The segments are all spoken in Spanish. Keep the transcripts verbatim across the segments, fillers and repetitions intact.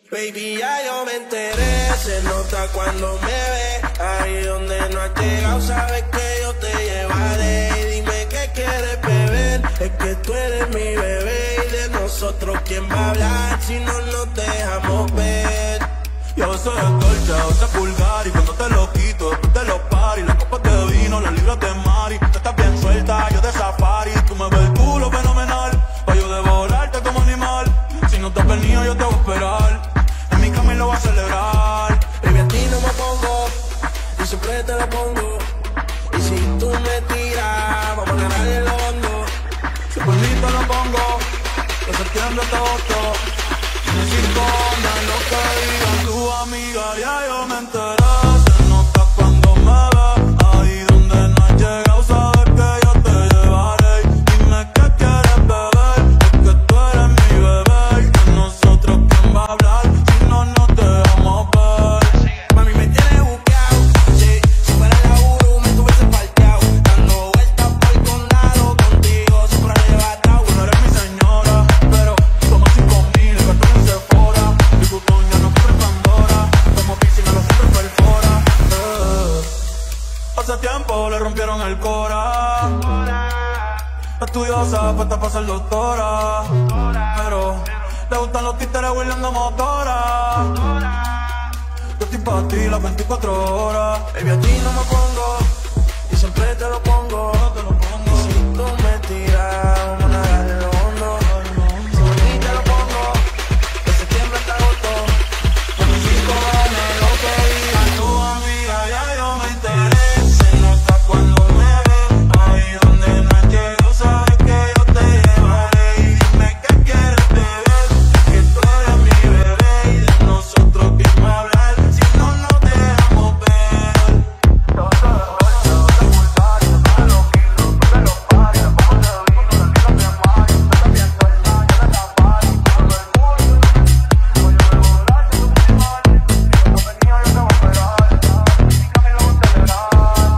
Baby, ya yo me enteré, se nota cuando me ve. Ahí donde no has llegado, sabes que yo te llevaré. Dime qué quieres beber, es que tú eres mi bebé. Y de nosotros, ¿quién va a hablar si no nos dejamos ver? Y a veces es dolce, a veces es vulgar. Y cuando te lo quito, después de los paris, las copas de vino, las libras de mari. Tú estás bien suelta, yo de safari. Tú me ves el culo fenomenal, pa' yo devorarte como animal. Si no te has venido, yo te voy a esperar. En mi cama y lo voy a celebrar. Baby, a ti no me pongo, y siempre te lo pongo. Y si tú me tiras, vamos a ganar el hondo. Si por mí te lo pongo, de septiembre hasta agosto. Necesito andar lo que digan tu amiga, ya yo me enteré. Se nota cuando me ves, ahí donde no has llegado, sabes que yo te llevaré. Dime qué quieres beber, es que tú eres mi bebé. Y de nosotros, ¿quién va a hablar si no nos dejamos ver? Mami, me tienes buqueado, sí. Si fuera la Uru, me tuviese parqueado. Dando vueltas por el condado, contigo siempre arrebatado. Tú no eres mi señora, pero toma cinco mil, gasto en Sephora. Mi botón ya no compra en Pandora, como piscina lo siempre perfora. eh. Hace tiempo le rompieron el cora. Estudiosa, puesta para ser doctora, pero le gustan los títeres huirleando motora. Yo estoy pa' ti las veinticuatro horas. Baby, a ti no me pongo, y siempre te lo pongo. Te lo pongo. Y si tú me tiras, vamos a darle lo hondo. Si por mí te lo pongo, de septiembre hasta agosto. Con mis cinco ganes, lo que digan tu amiga, ya yo me enteré. Se nota cuando me ves, ahí donde no has llegado, sabes que yo te llevaré. Y dime qué quieres beber, que tú eres mi bebé. Y de nosotros, ¿quién va a hablar si no nos dejamos ver? Yo te doy, yo te pulsar, yo te lo quiero, tú te lo pares. Las copas de vino, las libras de mari. Tú estás bien suelta, yo de safari. Tú me ves el culo, voy a devorarte como animal. Si no te has venido, yo te voy a esperar. En mi cama y lo voy a celebrar.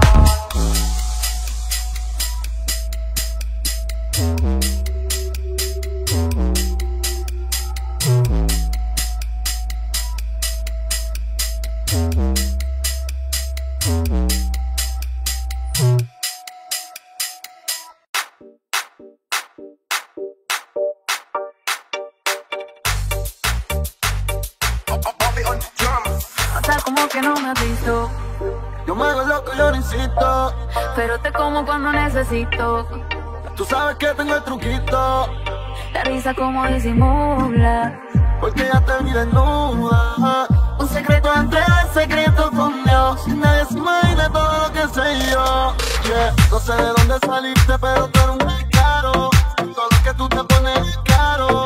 O sea, como que no me has visto, Yo me hago loco, yo no insisto. pero te como cuando necesito. Tú sabes que tengo el truquito, La risa como disimula. porque ya te vi desnuda. Un secreto entre secretos con Dios. Nadie se imagina todo lo que sé yo. Yeah. No sé de dónde saliste, pero tú eres un descaro. Todo lo que tú te pones es caro.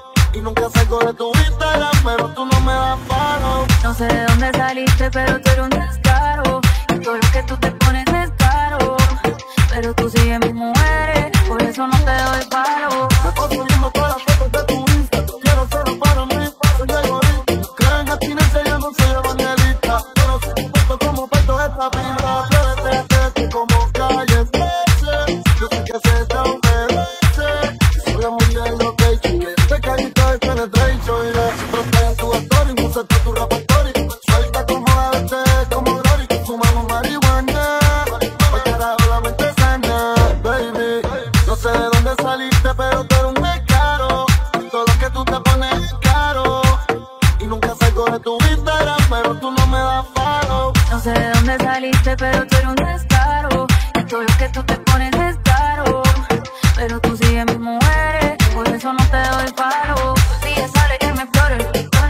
Y nunca salgo de tu Instagram, pero tú no me das paro. No sé de dónde saliste, pero tú eres un descaro. Y todo lo que tú te pones es caro. Pero tú sigues mis mujeres, por eso no te doy paro. Me paso viendo todas las fotos de tu Insta. Quiero ser para mí, soy egoísta. Creo en abstinencia, yo no soy evangelista. Pero si te puesto como peto esta pinta. Atrévete, atrévete como calles trece. Yo sé que se te obedece. Soy la mundial location. Te callito de penetration. Siempre estoy en tu story, música tu repertorio. Suelta como la vete, como Glory. Fumamos marihuana, porque ahora la mente sana. Baby, no sé de dónde saliste, pero tú eres un descaro. Todo lo que tú te pones es caro. Y nunca salgo de tu Instagram, pero tú no me das follow. No sé de dónde saliste, pero tú eres un descaro. Y todo lo que tú te pones es caro. Pero tú sigues mis mujeres, por eso no te doy paro. Día sale que me explore.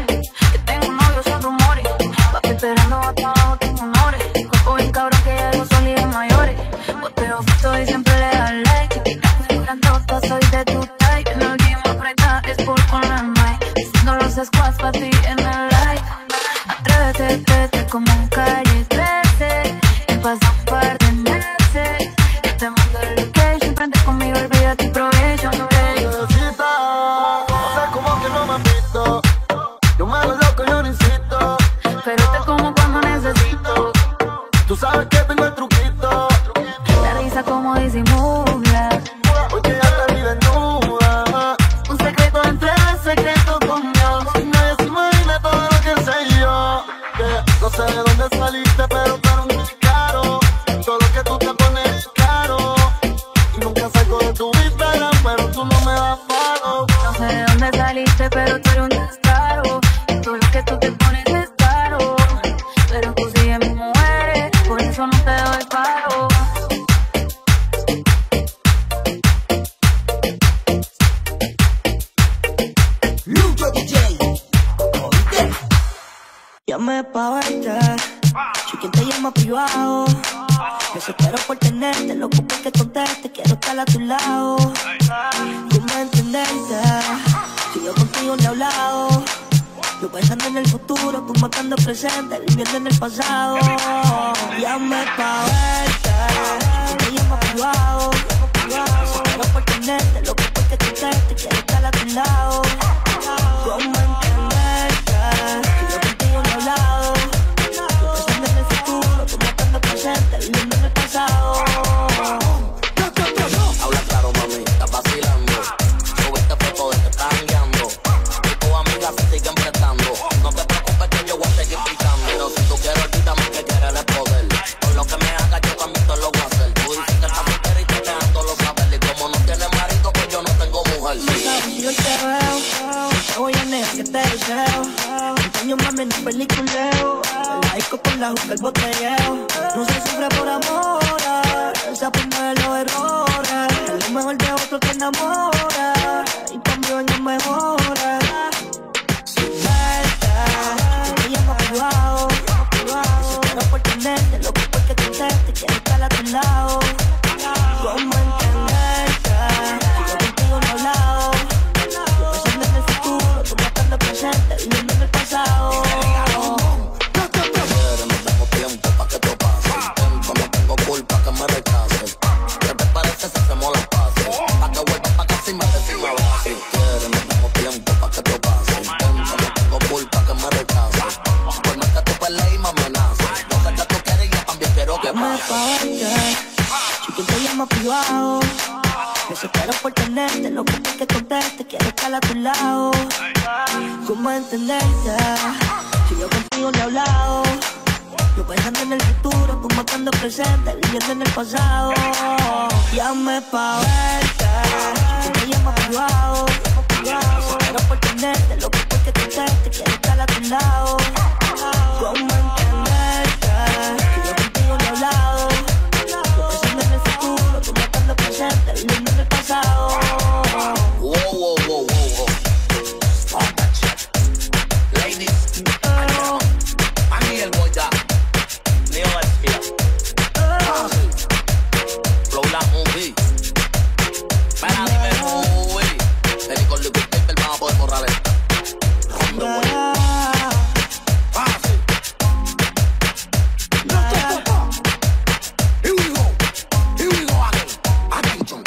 Que tengo un novio son rumores. Papi esperando hasta abajo tengo honores. Cuerpo bien cabrón que ya los son ligas mayores. Boteo foto y siempre le das like. Me grandota, soy de tu type. En el game aprieta, es por con la mic. Haciendo los squats pa' ti en el live. Atrévete, atrévete como un calle trece. Me pasa un par de meses. Yo te mando el location, prende conmigo, olvídate y provecho. Necesita, o sea, como que no me has visto. Yo me hago loco, yo no insisto. Pero te como cuando necesito. Tú sabes que tengo el truquito, La risa como disimula. porque ya te vi desnuda. Un secreto entre secretos con Dios. Y nadie se imagina Llamé pa' verte, soy quien te llama privado. Desespero por tenerte, loco porque conteste, quiero estar a tu lado. Tú me entenderte, si yo contigo no he hablado. Yo pensando en el futuro, tú matando el presente, viviendo en el pasado. Llamé pa' verte, soy quien te llama privado. Desespero por tenerte, loco porque conteste, quiero estar a tu lado. ¿Cómo entenderte? Si yo contigo no he hablado. Yo pensando en el futuro, tú matando el presente, viviendo en el pasado. Habla claro, mami, estás vacilando. Subiste fotos de que estás jangueando. Y tus amigas se siguen prestando. No te preocupes que yo voy a seguir picando. Pero si tú quieres, olvídame que quieres el poder. Por lo que me hagas, yo también te lo voy a hacer. Tú dices que estás soltera y te dejan todos los saber. Y como no tienes marido, pues yo no tengo mujer. No sabes si yo te veo, te voy a negar que te deseo. Enseño mami en un peliculeo. El disco con la juca, el botelleo. No se sufre por amor, se aprende de los errores. Es lo mejor de otro que enamora, y cambio años mejora. Sin verte, te llamo privado. Desespero por tenerte, loco porque conteste, quiero estar a tu lado. ¿Cómo entenderte? Si yo contigo no he hablado. Yo pensando en el futuro, tú matando el presente, viviendo en el pasado. No tengo tiempo pa' que te pase. Intento, no tengo culpa que me rechaces. ¿Qué te parece si hacemos las paces? Pa' que vuelvas pa' casa y me decimos si quieres, no tengo tiempo pa' que te pase. Intento, no tengo culpa que me rechaces. Por más que tú pelees y me amenaces. No sé qué tú quieres y yo también quiero que Llama pase. pa' verte, soy quien te llama privado. Desespero por tenerte, loco porque conteste, quiero estar a tu lado. ¿Cómo entenderte? Si yo contigo no he hablado. Yo pensando en el futuro, tú matando el presente, viviendo en el pasado. Llame pa' verte, soy quien te llama privado. Desespero por tenerte, loco porque conteste, quiero estar a tu lado. ¿Cómo entenderte? Si yo contigo no he hablado. Yo pensando en el futuro, tú matando el presente, viviendo en el pasado. Wow, wow, wow, wow, wow. Stop that shit. Ladies, Oh, I'm here, boy, da. Leo García. Flow la movie. Para dime movie. Vení con Liquid Paper, vamos a poder borrar esto. Rondo, güey. ah, Fácil. Here we go. Here we go again. Attention.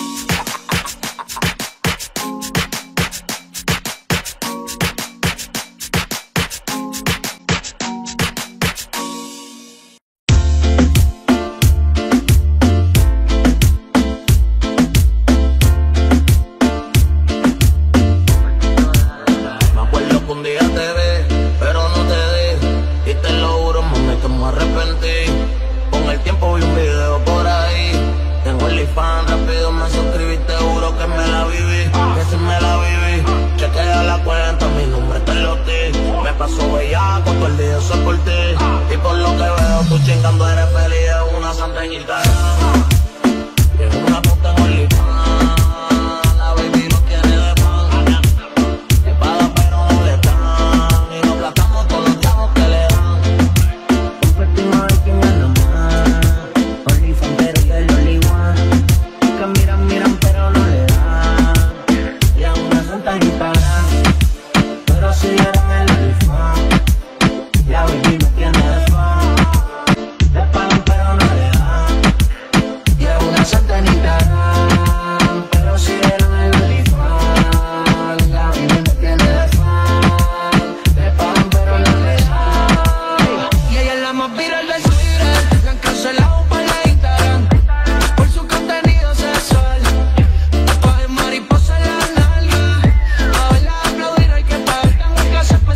Me acuerdo que un día te vi, pero no te di. Y te lo juro, mami, que me arrepentí. Con el tiempo vi un video por ahí. Tengo el fan, rápido me suscribí. Te juro que me la viví, que si me la viví. Chequea la cuenta, mi nombre te lo di. Me pasó bellaco, todo el día eso es por ti. Y por lo que veo, tú chingando eres feliz. Es una santa en Instagram. Es una puta en OnlyFans. La baby lo quiere de pan. Le paga pero no le dan. Y nos gastamos todos los chavos que le dan. compartimos a ver quién gana más. OnlyFans pero yo el only one. Que miran, miran pero no le dan. Y a una santa en Instagram. Pero si vieron el OnlyFans. La baby me tiene de fan. Le pagan pero no le dan. Y a una santa en Instagram. Pero si vieron el OnlyFans. La baby me tiene de fan. Le pagan pero no le dan. Y ella es la más viral del Twitter. La han cancelado para la Instagram por su contenido sexual. Tatuaje mariposa en la nalga. A verla aplaudir hay que pagar. Tengo clases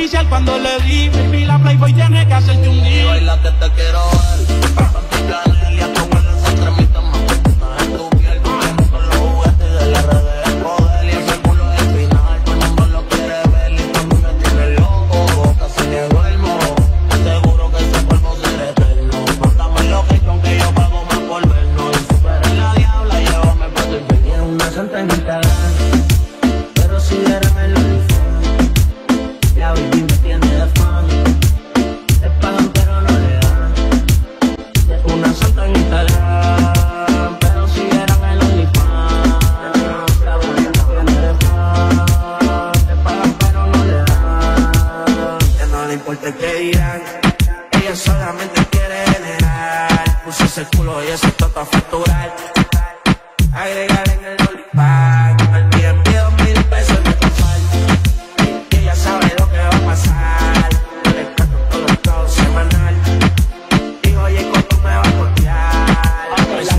oficial cuando le di, baby, la Playboy tiene que hacerte un día. Baila que te quiero ver, practicar el día con el extremista más que en tu piel, corriendo con los juguetes de la red de poder. Y ese culo es final, todo el mundo lo quiere ver. Y cuando me tiene loco, casi me duermo. Seguro que ese polvo será eterno. Mándame location que yo pago más por vernos. Y superé la diabla, llévame pa' tu infierno. Es una santa en Instagram, pero si vieran el OnlyFans, la baby me tiene de fan. Le pagan pero no le dan. Es una santa en Instagram, pero si vieran el OnlyFans, la baby me tiene de fan. Le pagan pero no le dan. Ya no le importa qué dirán, ella solamente quiere generar. Puse ese culo y ese toto a facturar. Agregar en el OnlyFans, con el B and B dos mil pesos de total. Y ella sabe lo que va a pasar. Yo le canto todo el todo semanal. Y oye, ¿cuánto me va a cortear?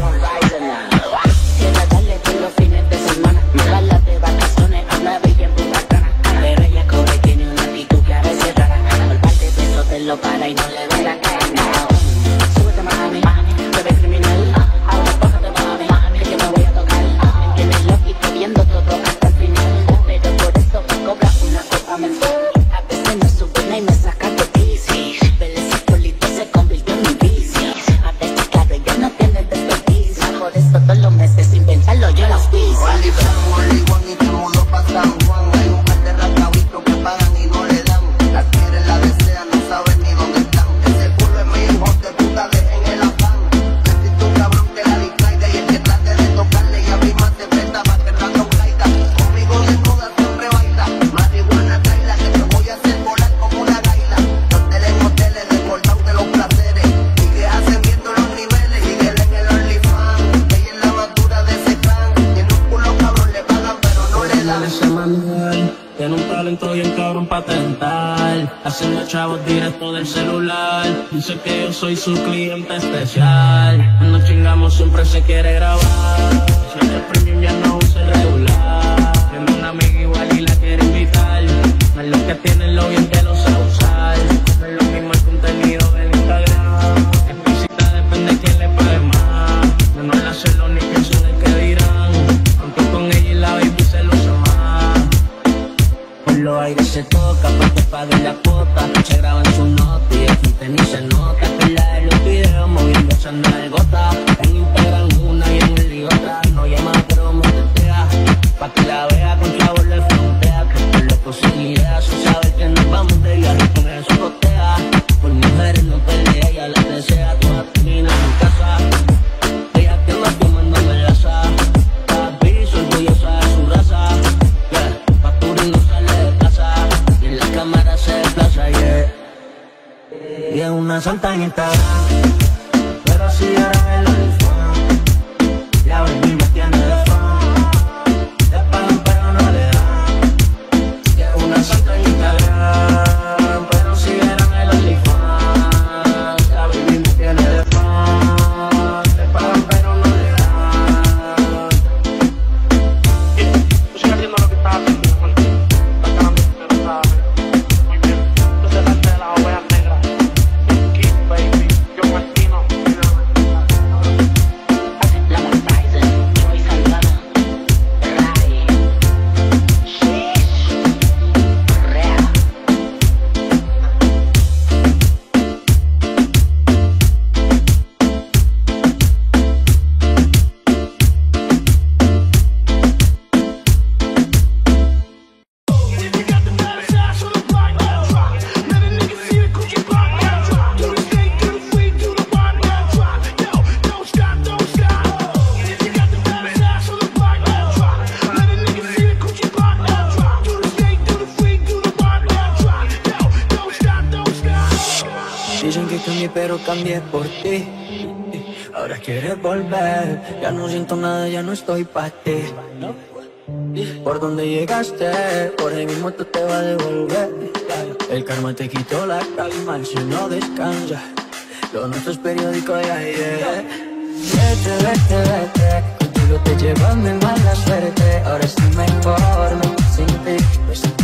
Quisiera darle todos los fines de semana, llevarla de vacaciones a una bella en Punta Cana. Pero ella cobre tiene una actitud que a veces rara. Al par de pesos te lo para y no le ve la cara. Súbete mami, bebé criminal. Ahora bájate mami, que me voy a tocar. Me tienes loquito viendo todo hasta el final. Pero por eso me cobra una copa mensual. A veces me sube y me saca de bici. Pero ese polito se convirtió en mi vicio. A veces claro, ella no tiene desperdicio. Por eso todos los meses sin pensarlo yo los piso. OnlyFans, Only One y todo el mundo pa' San Juan. Hay un par de rascabitos que pagan y no le dan. La quieren, la desean, no saben ni dónde están. Ese culo es mío, hijo de puta, dejen el afán. Necesito un cabrón que la distraiga y el que trate de tocarle y abrir más de presta pa' que el rato caiga. Conmigo desnuda siempre baila. Marihuana traila que te voy a hacer volar como una gaila. Hoteles en hoteles, desbordado de los placeres. Sigue ascendiendo los niveles, síguele en el OnlyFans. Ella es la más dura de ese clan. Tiene un culo cabrón, le pagan pero no le dan. Ese Manuel tiene un talento bien cabrón pa' tentar, haciendo chavos directo del celular. Dice que yo soy su cliente especial. Cuando chingamos siempre se quiere grabar. Si el premium ya no usa el regular. Tiene una amiga igual y la quiere invitar. No es lo que tiene, lo bien que lo sabe usar. No es lo mismo el contenido del Instagram. Explícita depende de quién le pague más. Yo no le hacerlo ni pienso en el que dirán. Aunque con ella y la baby se lo usa más. Por los aires se toca, porque pague la cuota. Se graba en su nota y el frente ni se nota. Que la de los videos moviendo esas nalgotas. En Instagram una y en el lío otra. No llama pero me tetea, pa' que la vea con chavos le frontea. Que por loco sin ideas, se sabe que nos vamos de viaje con eso cotea. Por mujeres no pelea, ella la desea. Todas terminan en casa. Ella que va tomándome la sa. Papi, soy orgullosa de su raza. Yeah, Paturi no sale de casa. Y en la cámara se desplaza, yeah. Y es una santa en Instagram, pero si era el OnlyFans, la baby me tiene de fan. Le pagan pero no le dan. Y es una santa en Instagram, pero si vieran el OnlyFans, la baby me tiene de fan. Le pagan pero no le dan. Yeah, tú sigues haciendo lo que estás haciendo, hermano. Estás ganando dinero, ¿sabes? Muy bien. Tú te das de las ovejas negras. Keep, baby. Yo Martino. La Montaise, Joy Saldana, Ray, Shish, Rea. Dicen que cambié pero cambié por ti. Ahora quieres volver. Ya no siento nada, ya no estoy pa' ti. Por donde llegaste, por ahí mismo tú te vas a devolver. El karma te quitó la calma, si no descansa. Lo nuestro es periódico de ayer. Vete, vete, vete. Contigo te llevan de mala suerte. Ahora estoy mejor, me sin ti.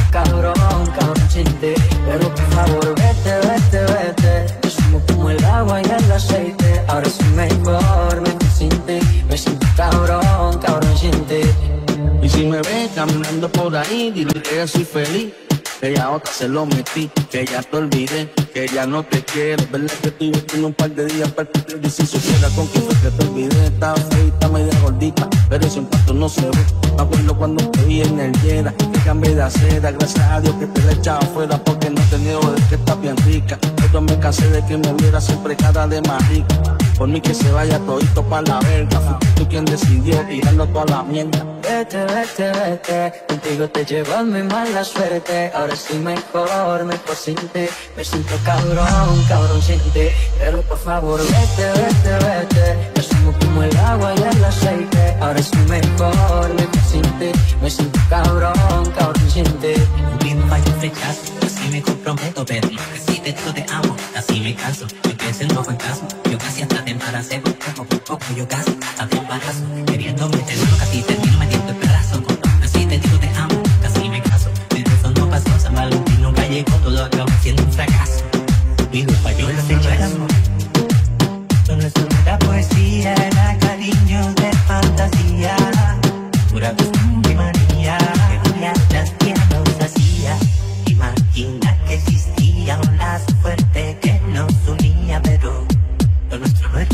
cabrón, cabrón sin ti. Pero por favor vete, vete, vete. Yo somos como el agua y el aceite. Ahora soy mejor, mejor sin ti. Me siento cabrón, cabrón sin ti. Y si me ves caminando por ahí, dile que ya soy feliz. Que ya otra se lo metí, que ya te olvidé, que ya no te quiero. Verdad que estoy vestiendo un par de días para cumplir. Y si supiera con quién fue que te olvidé. Estaba feita, media gordita, pero ese impacto no se ve. Me acuerdo cuando te vi en el Yera, que cambié de acera. Gracias a Dios que te la echaba afuera, porque no te niego de que estás bien rica. Pero me cansé de que me viera siempre cara de más rica. Por mí que se vaya todito pa' la verga. Fuiste tú quien decidió tirarlo toda la mierda. Vete, vete, vete. Contigo te llevo mi mala suerte. Ahora estoy mejor, mejor sin ti. Me siento cabrón, cabrón sin ti. Pero por favor vete, vete, vete. Yo somos como el agua y el aceite. Ahora estoy mejor, mejor sin ti. Me siento cabrón, cabrón sin ti. Cumpliendo varios rechazo, así me comprometo. Pero lo que sí te digo te amo, así me canso. Yo pienso en no fantasma. Yo casi hasta te embaracé, por poco, por poco yo casi hasta te embarazo. Queriendo meterlo, casi termino metiendo el pedazo. Así te digo te amo, casi me caso. Pero eso no pasó, San Valentín nunca llegó. Todo acabó siendo un fracaso. Mi culpa yo lo rechazo. Solo es una poesía, era cariño de fantasía. Pura costumbre y manía, que variadas nos hacía. Imagina que existía un lazo fuerte que nos unía, pero lo nuestro no era.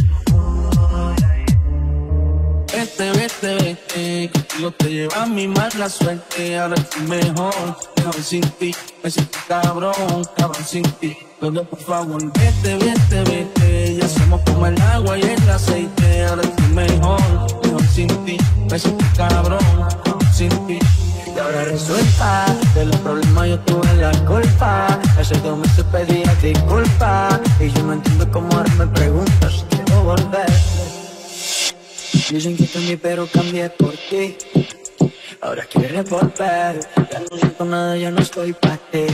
Vete, vete, vete, contigo te lleva mi mala suerte. Ahora estoy mejor, mejor sin ti. Me siento cabrón, cabrón sin ti. Pero por favor vete, vete, vete. Ya somos como el agua y el aceite. Ahora estoy mejor, mejor sin ti. Me siento cabrón, cabrón sin ti. Y ahora resulta, de los problemas yo tuve la culpa. Hace dos meses pedía disculpas. Y yo no entiendo cómo ahora me preguntas si quiero volver. Dicen que cambié pero cambié por ti. Ahora quieres volver. Ya no siento nada, ya no estoy pa' ti.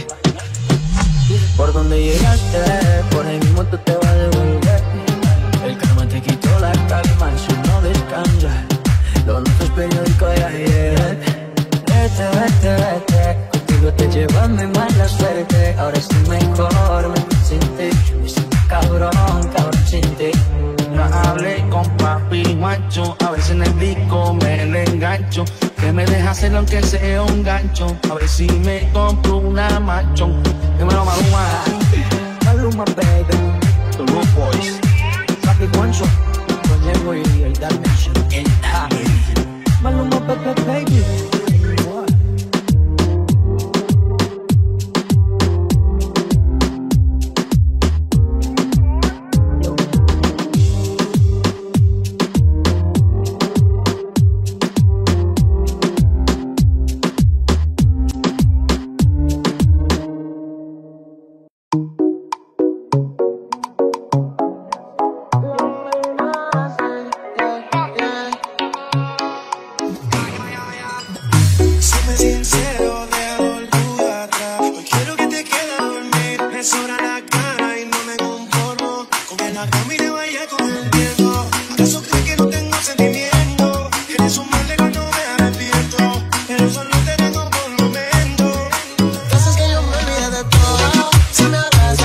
Por donde llegaste, por ahí mismo tú te vas a devolver. El karma te quitó la calma, si no descansa. Lo nuestro es periódico de ayer. Vete, vete, vete. Contigo te llevas mi mala suerte. Ahora estoy mejor, mejor sin ti. Me siento cabrón, cabrón sin ti. Ya hablé con papi macho, a veces en el disco me le engancho. Que me deja hacerlo aunque sea un gancho. A ver si me compro una macho. Dímelo Maluma. Maluma, baby. The Root Boys. Papi Juancho, con Diego y el Dalmatian. El Dalmatian. Maluma, baby, baby. Si me hablas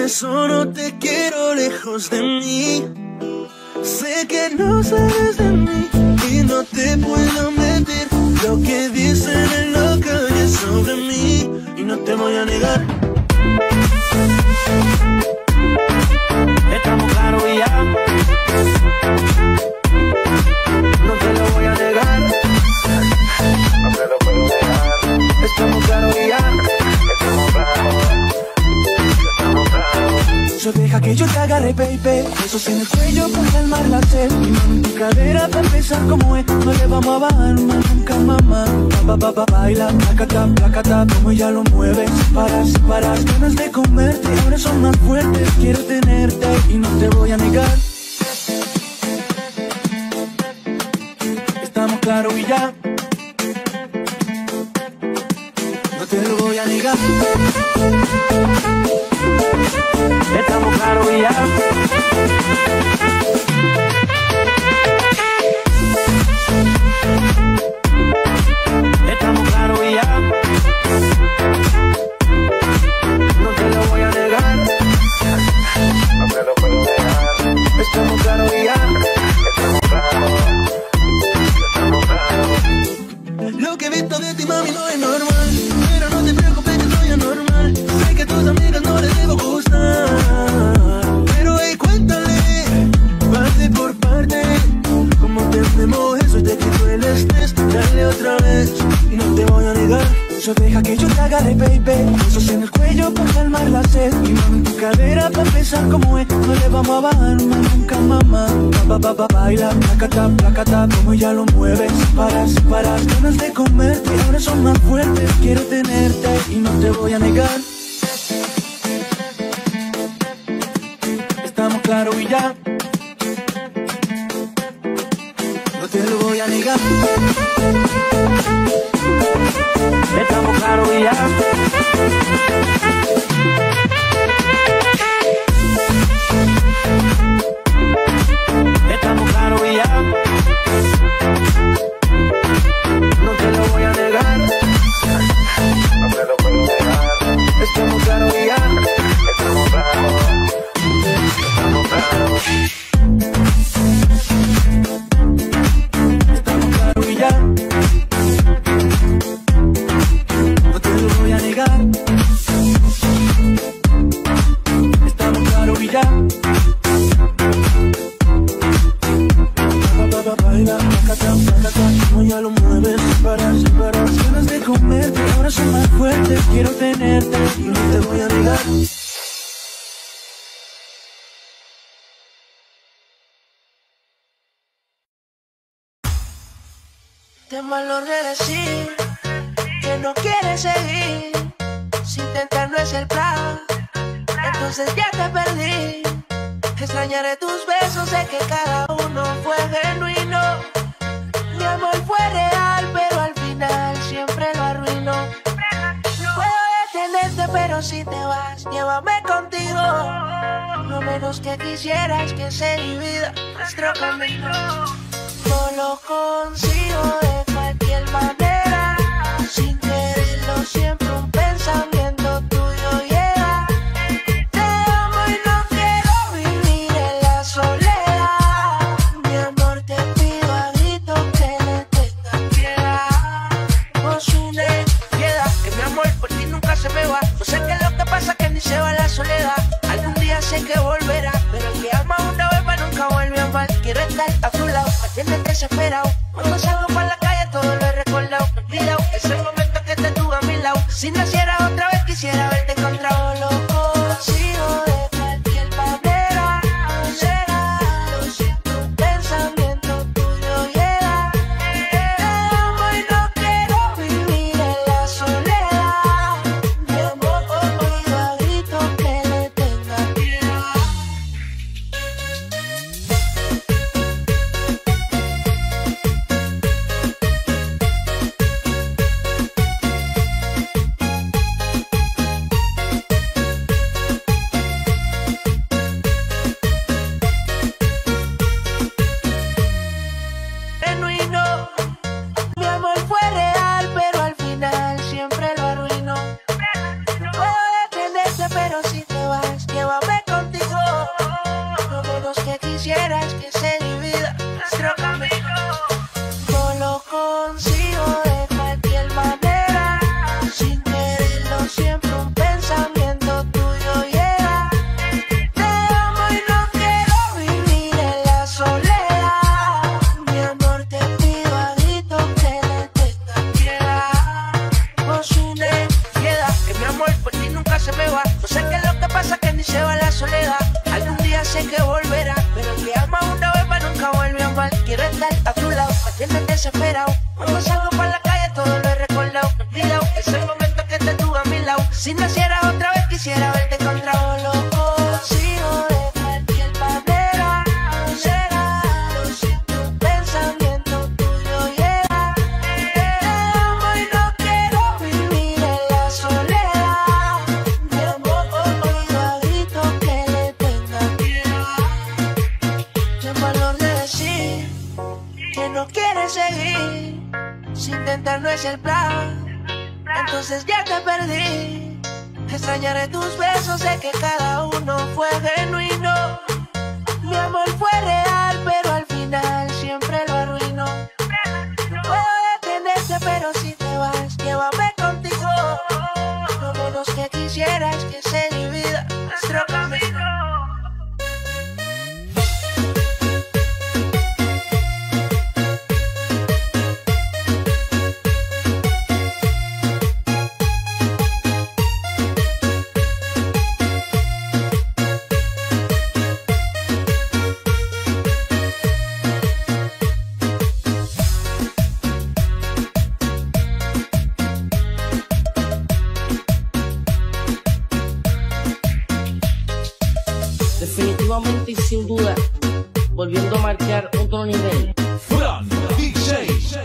eso no te quiero lejos de mí. Sé que no sabes de mí y no te puedo mentir. Lo que dicen en la calle sobre mí y no te voy a negar. Estamos claros y ya. No te lo voy a negar. No te lo puedo negar. Estamos claros y ya. Estamos claros. Estamos claros. So deja que yo te agarre, baby. Besos en el cuello para calmar la sed. Mi mano en tu cadera para empezar como es. No le vamos a bajar más nunca, mamá. Pa, pa, pa, baila, placata, placata. Como ella lo mueve. Sin parar, sin parar. Ganas de comerte, ahora son más fuertes. Quiero tenerte y no te voy a negar. Estamos claros y ya. No te lo voy a negar. Estamos claros y ya. Estamos claros y ya. No te lo voy a negar. No te lo puedo negar. Estamos claros y ya. Estamos claros. Estamos claros. Lo que he visto de ti, mami, no es normal. Pero no te preocupes que soy anormal. Sé que a tus amigas no les debo gustar. Pero hey, cuéntale, parte por parte, cómo tenemos eso y te quito el estrés. Dale otra vez y no te voy a negar. So deja que yo te agarre, baby. Besos en el cuello para calmar la sed. Mi mano en tu cadera para empezar como es. No le vamos a bajar más nunca, mamá. Pa, pa, pa, baila, placata, placata. Como ella lo mueve, sin parar, sin parar. Ganas de comerte, ahora son más fuertes. Quiero tenerte y no te voy a negar. Estamos claros y ya. No te lo voy a negar. Estamos claros y ya. Estamos claros y ya. No te lo voy a negar. No te lo puedo negar. Estamos claros y ya. Estamos claros. Estamos claros. Estamos claros y ya. No te lo voy a negar. Estamos claros y ya. Baila, placata, placata, como ya lo mueves, sin parar, sin parar. Ganas de comerte, ahora son más fuertes. Quiero tenerte y no te voy a negar. Te malogré decir que no quieres seguir. Si intentar no es el plan, entonces ya te perdí. Extrañaré tus besos, sé que cada uno fue genuino. Mi amor fue real, pero al final siempre lo arruinó. Puedo detenerte, pero si te vas, llévame contigo. No menos que quisieras que sea mi vida, nuestro camino. No lo consigo de cualquier manera. Sin quererlo, siempre un pensamiento tuyo llega. Te amo y no quiero vivir en la soledad. Mi amor, te pido a gritos que le tengas piedad. Vos une piedad, que mi amor por ti nunca se me va. No sé qué es lo que pasa, que ni se va la soledad. Algún día sé que volverá, pero el que ama una vez más nunca vuelve a amar. Quiero estar a tu lado, me tienes desesperado. Cuando salgo para la calle todo lo he recordado. Olvidado ese momento que te tuve a mi lado. Si naciera otra vez quisiera verte encontrado. Lo consigo de cualquier manera. Será, lo siento, un pensamiento tuyo llega. Te amo y no quiero vivir en la soledad. Mi amor, pido a gritos que le tenga piedad. desesperado. Cuando salgo por la calle todo lo he recordado. Olvidado ese momento que te tuve a mi lado. Si naciera otra vez quisiera verte encontrado. Loco, sigo de cualquier manera. No será, lo siento, un pensamiento tuyo llega. Te amo y no quiero vivir en la soledad. Mi amor, oído a grito que le tenga miedo. Ten valor de decir que no quieres seguir. Si intentar no es el plan, entonces ya te perdí. Extrañaré tus besos, sé que cada uno fue genuino. Mi amor fue real, pero al final siempre lo arruinó. No puedo detenerte, pero si te vas, llévame contigo. Lo menos que quisiera es que se divida nuestro camino. Definitivamente y sin duda, volviendo a marcar otro nivel. Fran D J.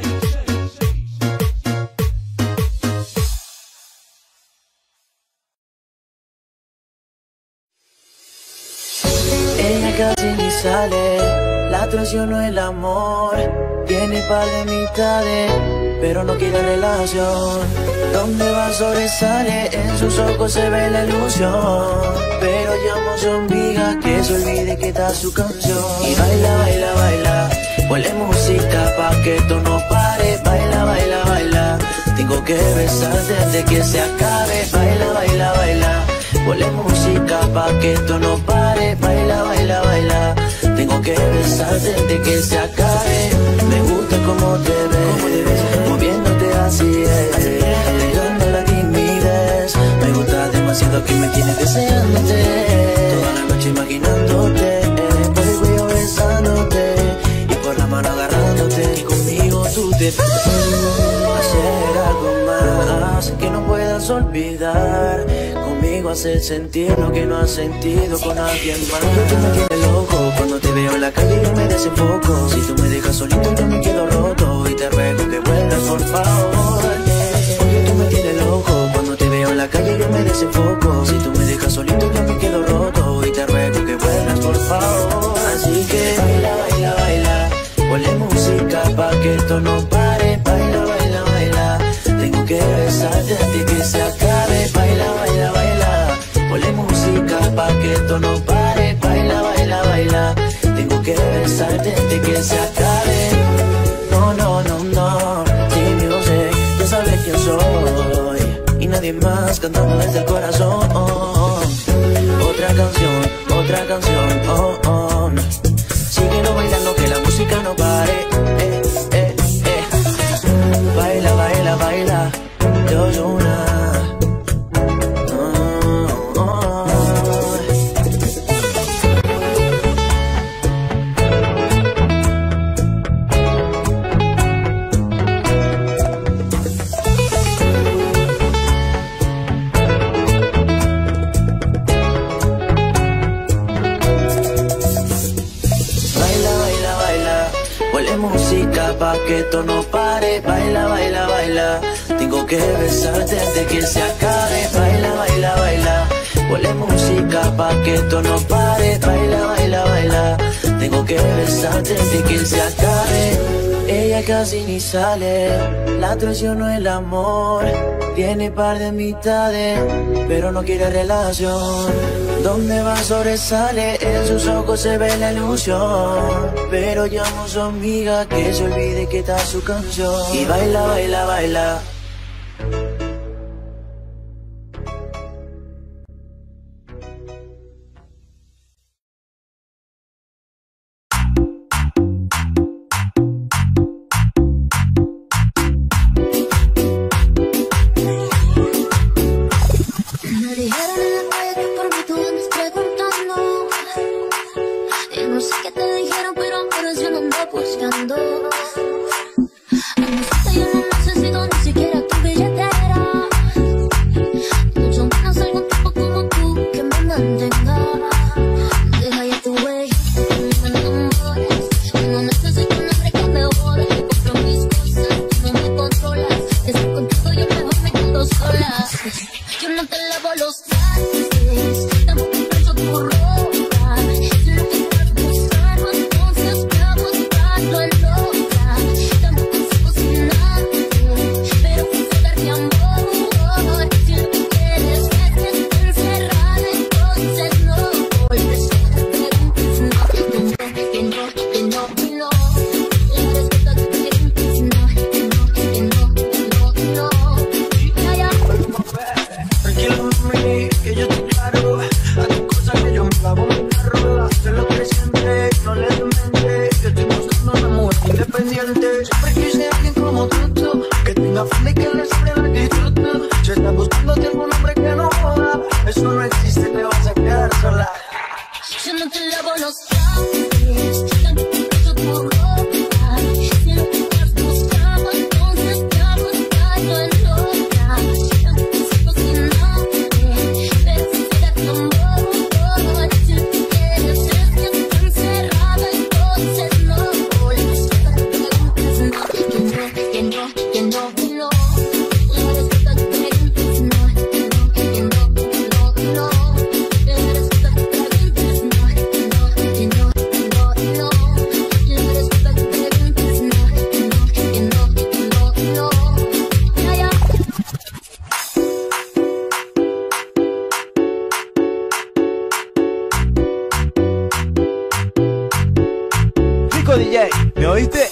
Ella casi ni sale, la traicionó el amor. Tiene par de mitades, pero no quiere relación. Donde va sobresale, en sus ojos se ve la ilusión. Pero llamo a su amiga que se olvide que está su canción. Y baila, baila, baila, ponle música pa' que esto no pare. Baila, baila, baila, tengo que besarte antes que se acabe. Baila, baila, baila, ponle música pa' que esto no pare. Baila, baila, baila, tengo que besarte antes que se acabe. Me gusta como te ves, moviéndote así es, dejando la timidez. Me gusta demasiado que me tienes deseándote, toda la noche imaginándote, por el cuello besándote y por la mano agarrándote. Y conmigo tú te hacer algo más que no puedas olvidar. Conmigo hacer sentir lo que no has sentido con alguien más. Tú me tienes loco, cuando te veo en la calle yo me desenfoco. Si tú me dejas solito yo me quedo roto y te ruego que vuelvas por favor. Porque tú me tienes loco, cuando te veo en la calle yo me desenfoco. Si tú me dejas solito yo me quedo roto y te ruego que vuelvas por favor. Así que baila, baila, baila, ponle música pa' que esto no pare. Baila, baila, baila, tengo que besarte antes que se acabe. Baila, baila, baila, ponle música pa' que esto no pare. Baila, baila, baila, tengo que besarte antes que se acabe. No, no, no, no, Team Music, ya sabes quién soy y nadie más cantando desde el corazón. Otra canción, otra canción, oh, oh. Síguelo bailando que la música no pare. Eh, eh, eh. Baila, baila, baila, yo soy una. Pa' que esto no pare, baila, baila, baila, tengo que besarte antes que se acabe. Baila, baila, baila, ponle música pa' que esto no pare. Baila, baila, baila, tengo que besarte antes que se acabe. Ella casi ni sale, la traicionó el amor. Tiene par de mitades, pero no quiere relación. Donde va sobresale, en sus ojos se ve la ilusión. Pero llamo a su amiga que se olvide que está su canción. Y baila, baila, baila. la forma y que le sobre la actitud. Si estás buscándote algún hombre que no joda, eso no existe, te vas a quedar sola. Yo no te lavo los trastes, yo tampoco paso tu ropa. Si no te estás buscando, entonces te hago estallo en loca. Yo no te sé cocinarte, pero si será tan bobo, todo a decir que quieres es que estoy encerrada, entonces no voy. Respuesta que preguntas no, que no, que no, que no, que no. La respuesta que preguntas no, que no, que no, que no, que no. La respuesta que preguntas no. Rico D J, ¿me oíste?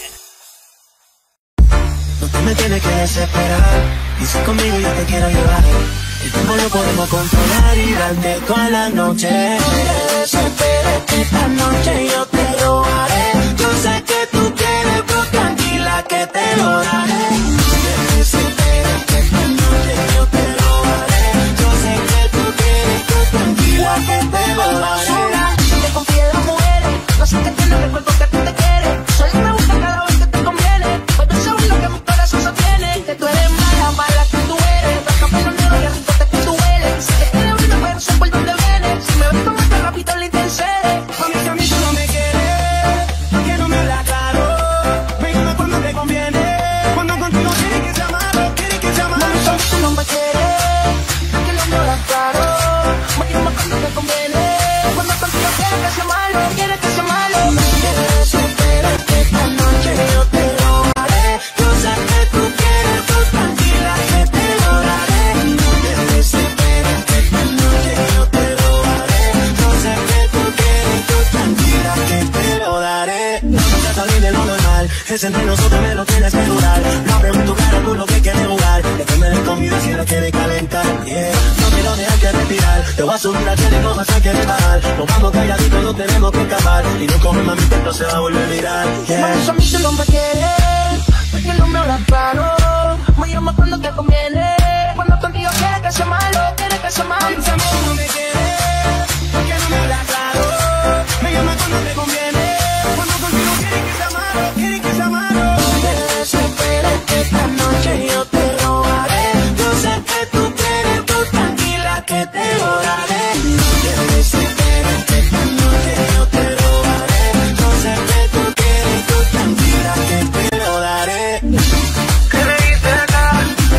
No te me tienes que desesperar, y si conmigo yo te quiero llevar. El tiempo lo podemos controlar y darte toda la noche. No te desesperes que esta noche yo te lo haré. Yo sé que tú quieres, pero tranquila que te lo daré. No te desesperes que esta noche yo te lo haré. Yo sé que tú quieres, pero tranquila que te lo daré. No te confíes en las mujeres, no sé qué tiene el cuerpo que a ti te quiere. Solo me gusta cada vez que te conviene. Puedo saber lo que mi corazón sostiene. Que tú eres mala, mala que tú eres. Blanca pelo negro y rico te que tú hueles. Si te quiere abrir una pero sé por dónde vienes. Si me ves como este rapito le intercede. Mami, si a mí tú no me quieres, ¿por qué no me hablas claro? Dígame cuando te conviene. Cuando contigo quieres que sea malo, quieres que sea malo. Mami, si a mí tú no me quieres, ¿por qué no me hablas claro? Dígame cuando te conviene. Cuando contigo quieres que sea malo, quieres que sea malo. No te desesperes que esta noche yo te lo haré. Yo sé que tú quieres, tú tranquila que te lo daré. No te desesperes que esta noche yo te lo haré. Yo sé que tú quieres, tú tranquila que te lo daré. No te salir de lo normal, es entre nosotros me lo tienes que durar. No pregunto claro tú lo que quieres jugar. Depende de comida si la quieres calentar, yeah. No quiero dejar que respirar, te voy a subir al cielo y no vas a querer bajar. Nos vamos calladitos, no tenemos que escapar. Y no coges mami, esto se va a volver viral, yeah. Mami, si a mí tú no me quieres, ¿por qué no me hablas claro? Me llamas cuando te conviene. Cuando contigo quieres que sea malo, quieres que sea malo. Mami, si a mí tú no me quieres, ¿por qué no me hablas claro? Me llamas cuando te conviene. Cuando contigo quieres que sea malo, quieres que sea malo. No te desesperes que esta noche yo te lo haré. Yo sé que tú quieres, tú tranquila que te lo daré. No te desesperes que esta noche yo te lo haré. Yo sé que tú quieres, tú tranquila que te lo daré. ¿Qué le dices acá?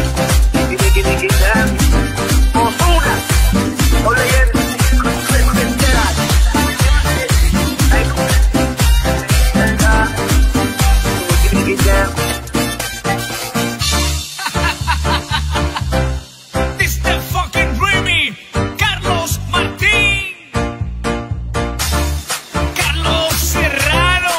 Tiki, tiki, tiki, ya. Ozuna, o leyenda, se entera. Ay, tiki, tiki, ya. This the fucking dreamy Carlos Martín, Carlos Serrano.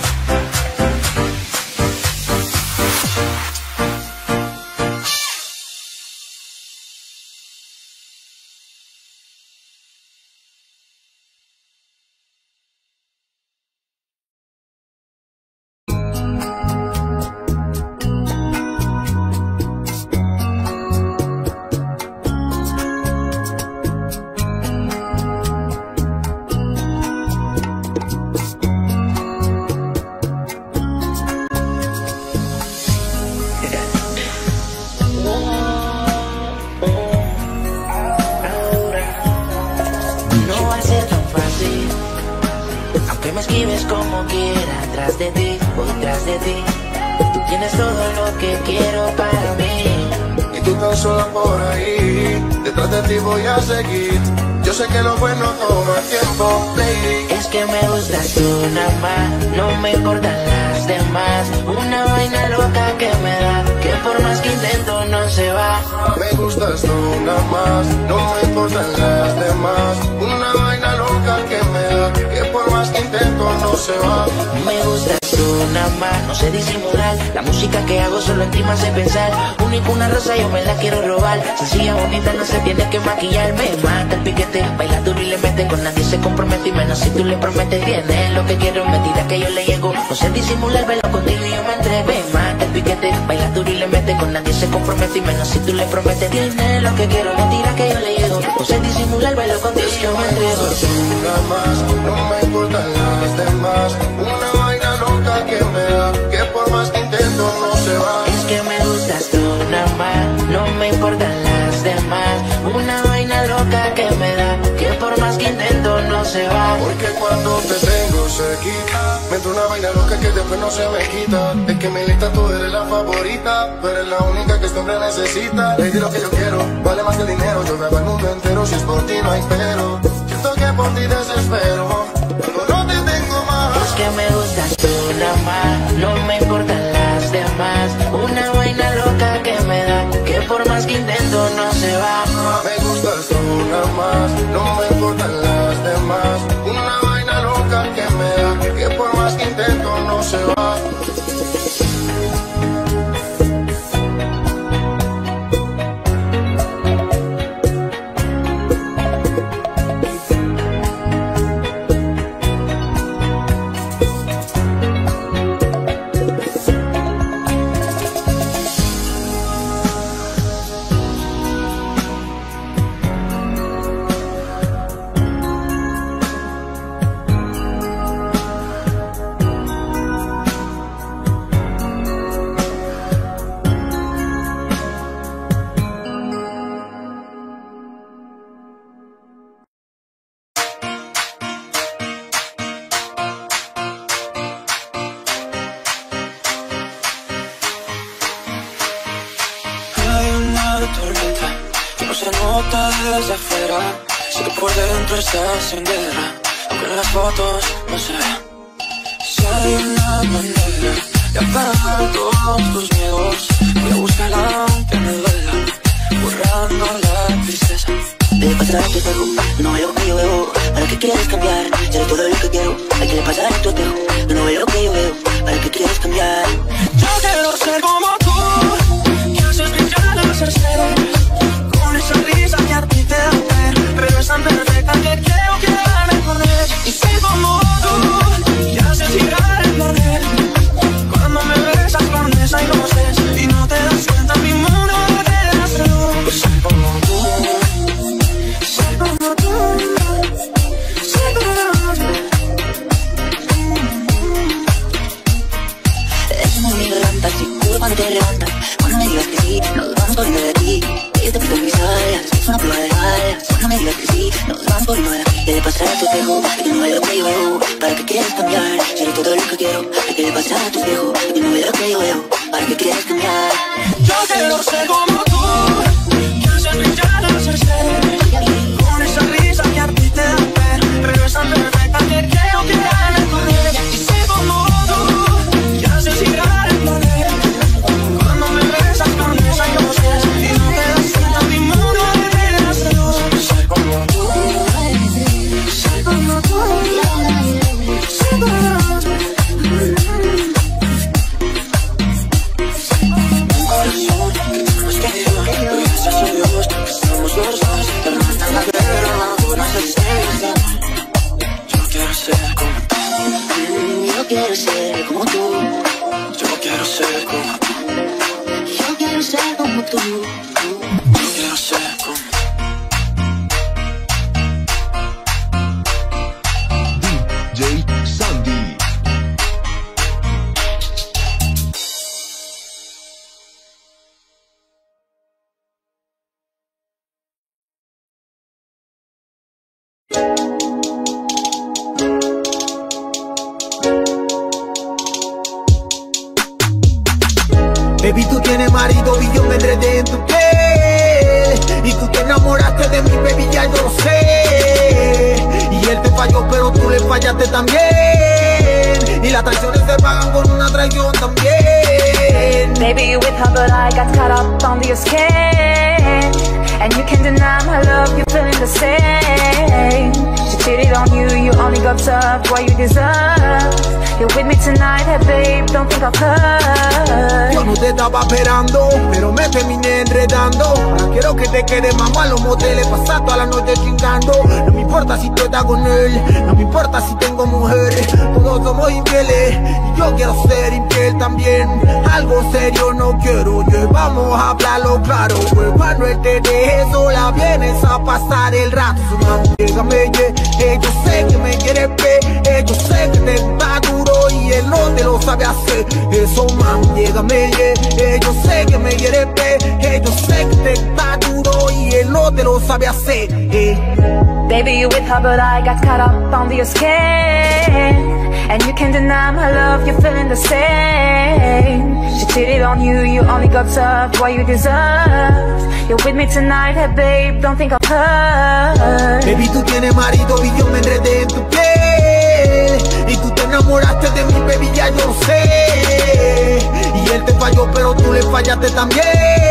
No va a ser tan fácil, aunque me esquives como quiera. Tras de ti, voy tras de ti. Tú tienes todo lo que quiero para mí. Y tú tan sola por ahí, detrás de ti voy a seguir. Yo sé que lo bueno toma tiempo, lady. Es que me gustas tú nada más, no me importan las demás. Una vaina loca que me da, que por más que intento no se va. Me gustas tú nada más, no me importan las demás. Una vaina loca que me da, que por más que intento no se va. Me gustas tú nada más, no sé disimular. La música que hago solo en ti me hace pensar. Único una rosa yo me la quiero robar. Sencilla, bonita, no se tiene que maquillar. Me mata el piquete, baila duro y le mete. Con nadie se compromete y menos si tú le prometes. Tiene lo que quiero, mentira que yo le llego. No sé disimular, velo contigo y yo me entregué. Me mata el piquete, baila duro y le mete. mete, con nadie se compromete y menos si tú le prometes. Tiene lo que quiero, mentira que yo le llego. No se disimula el bailo contigo, yo me entrego. Una más, no me importan las demás. Una vaina loca que me da, que por más que intento no se va. Es que me gustas tú nada más, no me importan las demás. Una vaina loca que me da, que por más que intento no se va. Porque cuando te tengo cerquita, me entra una vaina loca que después no se me quita. Es que mi lista tú eres la favorita, tú eres la única que este hombre necesita. Le di lo que yo quiero, vale más que el dinero. Yo me hago el mundo entero, si es por ti no hay pero. Siento que por ti desespero, pero no te tengo más. Es que me gustas tú nada más, no me importan las demás. Una vaina loca que me da, que por más que intento no se va. Me gustas tú nada más, no me importan las demás. Una vaina loca que me da, que por más que intento no se va. Desde afuera, sé que por dentro estás en guerra, aunque en las fotos no se ve. Si hay una manera de apagar todos tus miedos, voy a buscarla aunque me duela, borrando la tristeza. Debe pasar tu espejo, no veo lo que yo veo. ¿Para qué quieres cambiar? Seré todo lo que quiero. Hay que pasar en tu espejo, no veo lo que yo veo. ¿Para qué quieres cambiar? Yo quiero ser como tú, que haces brillar las estrellas. Esa risa que a ti te da ver, pero es tan perfecta que quiero quedarme con él. Y soy como tú, que haces girar el poder. Cuando me besas con esa inocencia y no te das cuenta, mi mundo te das luz. Soy como tú, soy como tú, soy como tú. Es muy garganta, seguro cuando te levantas. Cuando me digas que sí, nos vamos corriendo de aquí. Yo te quito mis alas, es una prueba de balas. Cuando me digas que sí, nos vamos corriendo de aquí. Debe pasar a tu espejo, que no veo lo que yo veo. ¿Para qué quieres cambiar? Seré todo lo que quiero. Hay que pasar a tu espejo, que no veo lo que yo veo. ¿Para qué quieres cambiar? Yo quiero ser como tú, que haces brillar las estrellas. Con esa risa que a ti te da ver, pero es tan perfecta que quiero quedarme con ella. Y soy como tú, que haces girar el poder. Cuando me besas con esa inocencia y no te das cuenta, mi mundo te das luz. Soy como tú, soy como tú, soy como tú. Un corazón que tenemos que llevar, gracias a Dios que somos los dos. Pero no está en la guerra, no se estresa. Yo quiero ser como tú, Yo quiero ser como tú, yo quiero ser como tú, yo quiero ser como tú. yo quiero ser como tú. D J Sandy. Baby, tú tienes marido y yo me enredé en tu piel. Y tú te enamoraste de mí, baby, ya yo lo sé. Y él te falló, pero tú le fallaste también. Y las traiciones se pagan con una traición también. Baby, you withheld, but I got caught up under your skin. And you can't deny my love, you're feeling the same. She cheated on you, you only got tough what you deserve. You're with me tonight, hey babe, don't think I'll hurt. Yo no te estaba esperando, pero me terminé enredando. Ahora quiero que te quedes mamá en los moteles, pasar toda la noche chingando. No me importa si tú estás con él, no me importa si tengo mujer. Todos somos infieles y yo quiero ser infiel también. Algo serio no quiero, yo vamos a hablarlo claro. Pues cuando él te deje sola, vienes a pasar el rato. Su mano, llégame, yeah. Yo sé que me quieres ver, eh, yo sé que te está duro y él no te lo sabe hacer. Eso, man, llégame, yeah. Yo sé que me quieres ver, eh, yo sé que te está duro y él no te lo sabe hacer. Eh. Baby, you with her, but I got caught up under your skin. And you can't deny my love, you're feeling the same. She cheated on you, you only got served what you deserve. You're with me tonight, hey babe, don't think I'll hurt. Baby, tú tienes marido y yo me enredé en tu piel. Y tú te enamoraste de mí, baby, ya yo lo sé. Y él te falló, pero tú le fallaste también.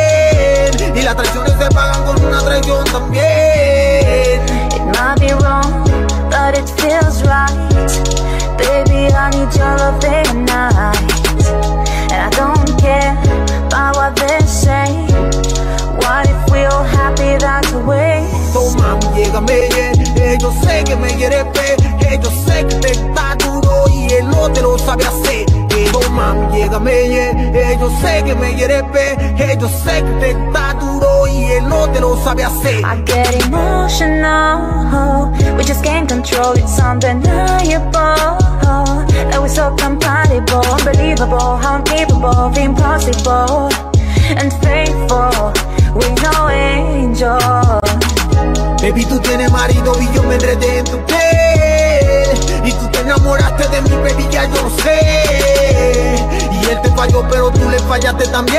Y las traiciones se pagan con una traición también. It might be wrong, but it feels right. Baby, I need your love day and night. And I don't care about what they say. What if we're all happy that way? Toma, llégame, yeah. Yo sé que me quieres ver, eh, yo sé que te está duro y él no te lo sabe hacer. Eh, toma, llégame, yeah. Yo sé que me quieres ver, eh, yo sé que te está duro y él no te lo sabe hacer. I get emotional, we just can't control, it's undeniable that we're so compatible, unbelievable, how I'm capable of the impossible and faithful, we're no angel. Baby, tú tienes marido y yo me enredé en tu piel. Y tú te enamoraste de mí, baby, ya yo lo sé. Y él te falló, pero tú le fallaste también.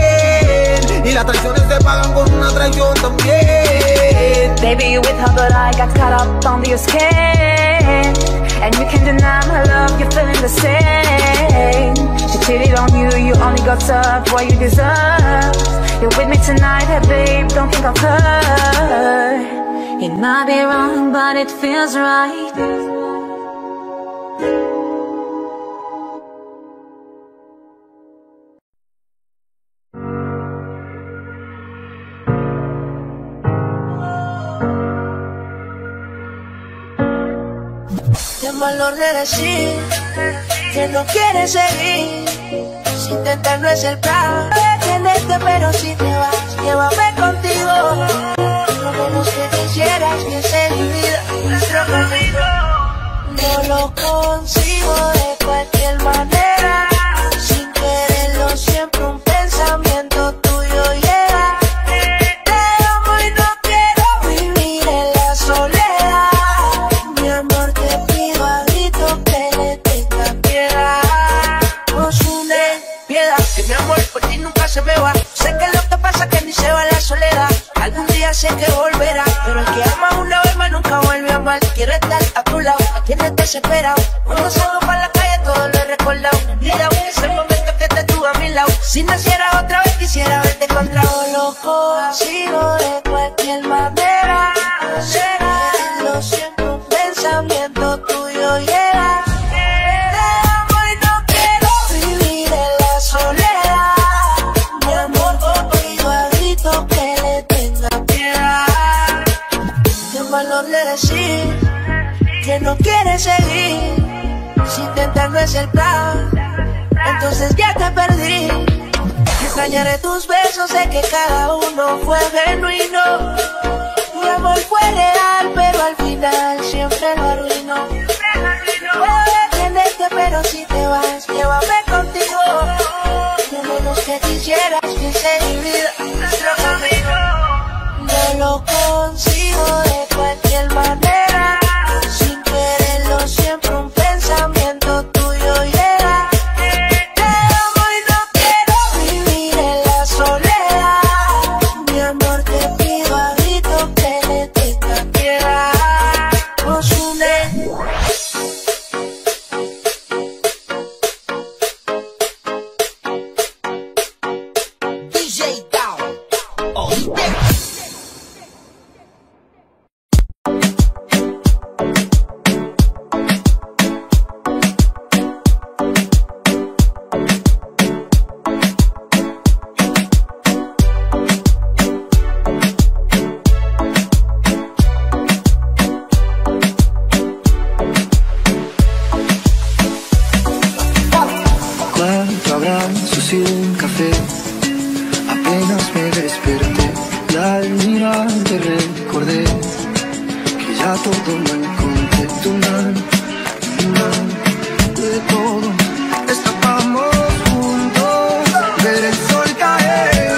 Y las traiciones se pagan con una traición también. Baby, you with her, but I got caught up under your skin. And you can't deny my love, you're feeling the same. She cheated on you, you only got served what you deserve. You're with me tonight, hey babe, don't think I'll hurt. It might be wrong, but it feels right. Qué valor de decir que no quieres seguir. Si intentar no es el plan, tenerte, pero si te vas, llévame contigo. Lo menos que quisieras que sea mi vida, nuestro camino. No lo consigo de cualquier manera. Sin quererlo, siempre un pensamiento tuyo llega. Te amo y no quiero vivir en la soledad. Mi amor, te pido a gritos que le tenga piedad. Nos une piedad, que mi amor por ti nunca se me va. Sé que lo que pasa es que ni se va la soledad. Algún día sé que volverá, pero el que ama una vez más nunca vuelve a amar. Quiero estar a tu lado, tienes desesperado. Cuando salgo para la calle todo lo he recordado. Mira, es el momento que te tuve a mi lado. Si naciera otra vez quisiera verte encontrado. Loco, sigo de cualquier manera. Será lo siempre un pensamiento tuyo llega. Te amo y no quiero vivir en la soledad. Mi amor, contigo a grito que le tenga piedad. Qué valor de decir que no quieres seguir. Si intentar no es el plan, entonces ya te perdí. Extrañaré tus besos, sé que cada uno fue genuino. Mi amor fue real, pero al final siempre lo arruinó. Puedo tenerte, pero si te vas, llévame contigo. Lo menos que quisieras que sea mi vida, nuestro camino. No lo consigo de cualquier manera. Sin quererlo, siempre un pensamiento tuyo llega. Te amo y no quiero vivir en la soledad. Mi amor, te pido a gritos que le tenga piedad. Nos une. D J Down. Oh, yeah. Y al mirarte recordé que ya todo lo encontré. Tu mal, tu mal, de todo. Escapamos juntos, ver el sol caer.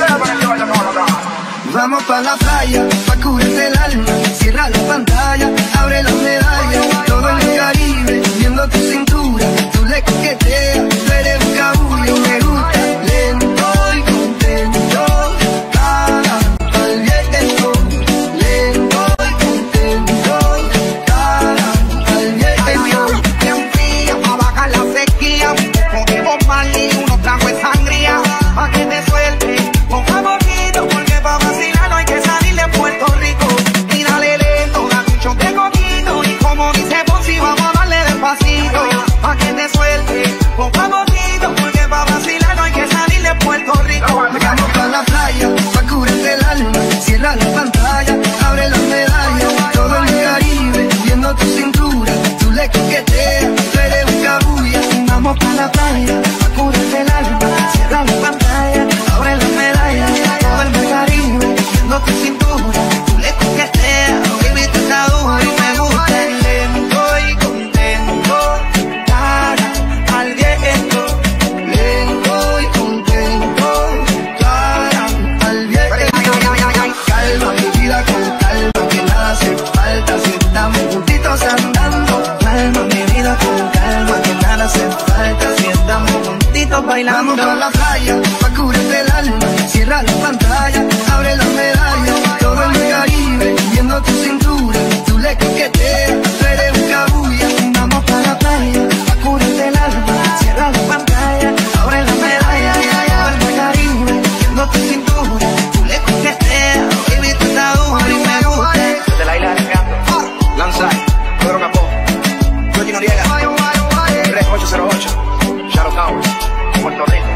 Vamos pa' la playa, pa' cubrirte el alma. Cierra la pantalla, abre la medalla. Todo en el Caribe, viendo tu cintura. Tú le coqueteas, tú eres un cabullo. Me gusta lento y contento. Cara al viento, lento y contento. Cara al viento. Bien fría, pa' bajar la sequía. Con mal y unos tragos de sangría. Pa' que te suelte, ponga poquito. Porque pa' vacilar no hay que salir de Puerto Rico. Y dale lento, da un choque coquito. Y como dice Ponzi, vamos a darle despacito. Pa' que te suelte, ponga poquito. Porque pa' vacilar no hay que salir de Puerto Rico. Vamos pa' la playa, pa' cubrirte el alma. Cierra la pantalla, abre la medalla. Todo en el Caribe, viendo tu cintura. Tú le coqueteas, tú eres un cabulla. Vamos pa' la playa, pa' cubrirte el alma. Cierra la pantalla, abre la medalla. Todo el Caribe, viendo tu cintura. Tú le coqueteas, baby, tú estás dura y me gusta el lento y contento. Cara al viento, lento y contento. Cara al viento. Calma mi vida con calma, que nada hace falta si estamos juntitos andando. calma mi vida con calma, que nada hace falta si estamos juntitos bailando. Vamos pa' la playa, pa' cubrirte el alma. Cierra la pantalla, abre la medalla. Todo en el Caribe, viendo tu cintura. Tú le coqueteas, tú eres un cabulla. Vamos pa' la playa, pa' cubrirte el alma. Cierra la pantalla, abre la medalla. Todo el Caribe, viendo tu cintura. Tú le coqueteas, baby, tú estás dura y me gusta. Desde la isla de Encanto, Lanzai, Pedro Capó, Yogi Noriega, tres ocho cero ocho, Shadow Towers, Puerto Rico.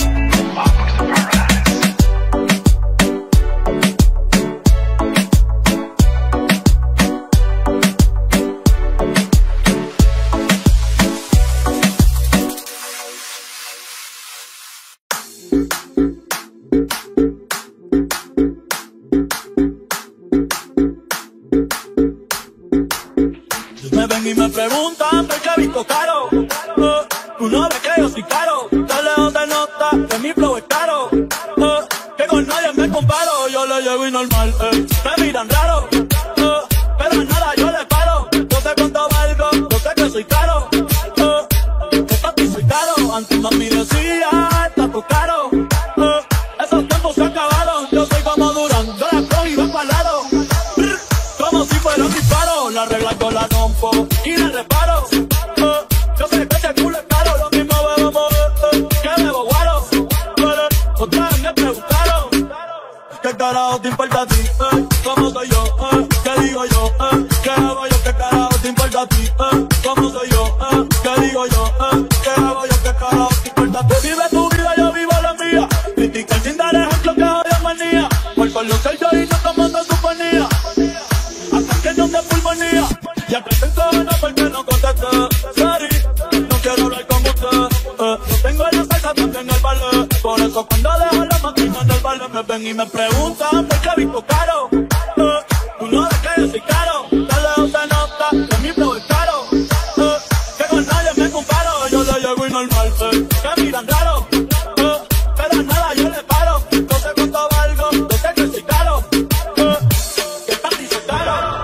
Me ven y me preguntan por qué he visto caro. Uh, tú no ves que yo soy caro. De lejos te nota que mi flow es caro. Uh, que con nadie me comparo. Yo le llego y normal, eh. Me miran raro. Uh, pero nada, yo le paro. Yo sé cuánto valgo, yo sé que soy caro. Uh, que para ti soy caro. Antes mami decía, está tu caro. Uh, esos tiempos se acabaron. Yo soy como Durán, yo la cojo y voy para lado. Como si fuera un disparo. La regla yo la rompo y la reparo. Uh, yo sé que ese culo es caro. Lo mismo bebemos uh, que bebo guaro. Pero otra vez me preguntaron ¿qué carajo te importa a ti? Uh, ¿Cómo soy yo? Uh, ¿Qué digo yo? Uh, ¿Qué hago yo? ¿Qué carajo te importa a ti? Uh, ¿Cómo soy yo? Uh, ¿Qué digo yo? Uh, ¿Qué hago yo? ¿Qué carajo te importa a ti? Vive tu vida, yo vivo la mía. Criticar sin dar ejemplo que odio manía. Por con lo que yo y no tomando su ponía. Que no te pulmonía. Ya que pensé no porque no contesté. Sorry, no quiero hablar con usted. Eh, no tengo la salsa, no tengo el ballet. Por eso cuando dejo la máquina en el ballet me ven y me preguntan por qué he visto caro. Eh, tú no ves que yo soy caro. De lejos se nota que mi flow es caro. Eh, que con nadie me comparo. Yo le llego y normal, eh, que miran raro. Eh, pero nada, yo le paro. No sé cuánto valgo, yo sé que soy caro. Eh, que para ti soy caro.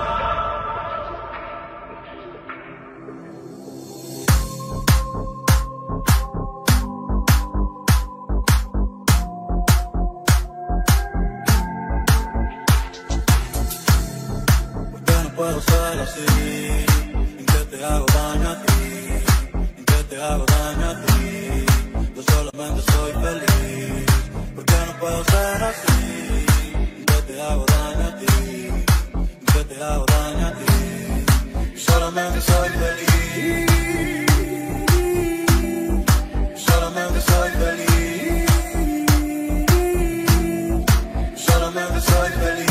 Puedo ser así, en que te hago daño a ti, en que te hago daño a ti. Yo solamente soy feliz, porque no puedo ser así, en que te hago daño a ti, en que te hago daño a ti. Yo solamente soy feliz, yo solamente soy feliz, yo solamente soy feliz.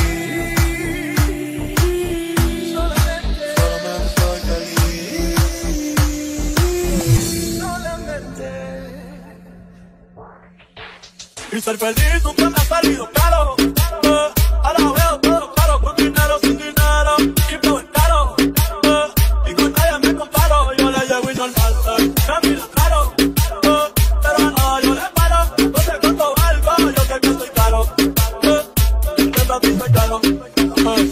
Y ser feliz nunca me ha salido caro. Eh, Ahora veo todo claro, con dinero, sin dinero. Mi flow es caro, eh, y con nadie me comparo. Yo le llevo y normal, eh, me mira claro, eh, pero no, yo le paro. No sé cuánto valgo, yo sé que estoy caro, eh, que papi estoy caro, eh.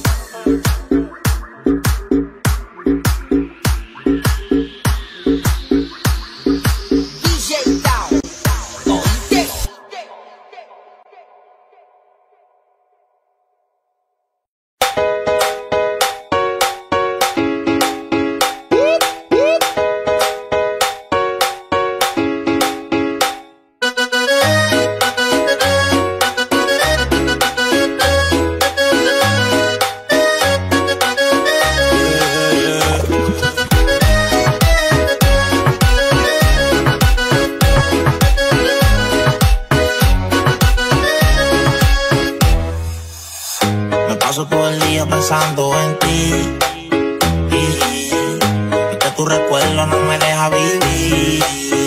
Paso todo el día pensando en ti y, y que tu recuerdo no me deja vivir.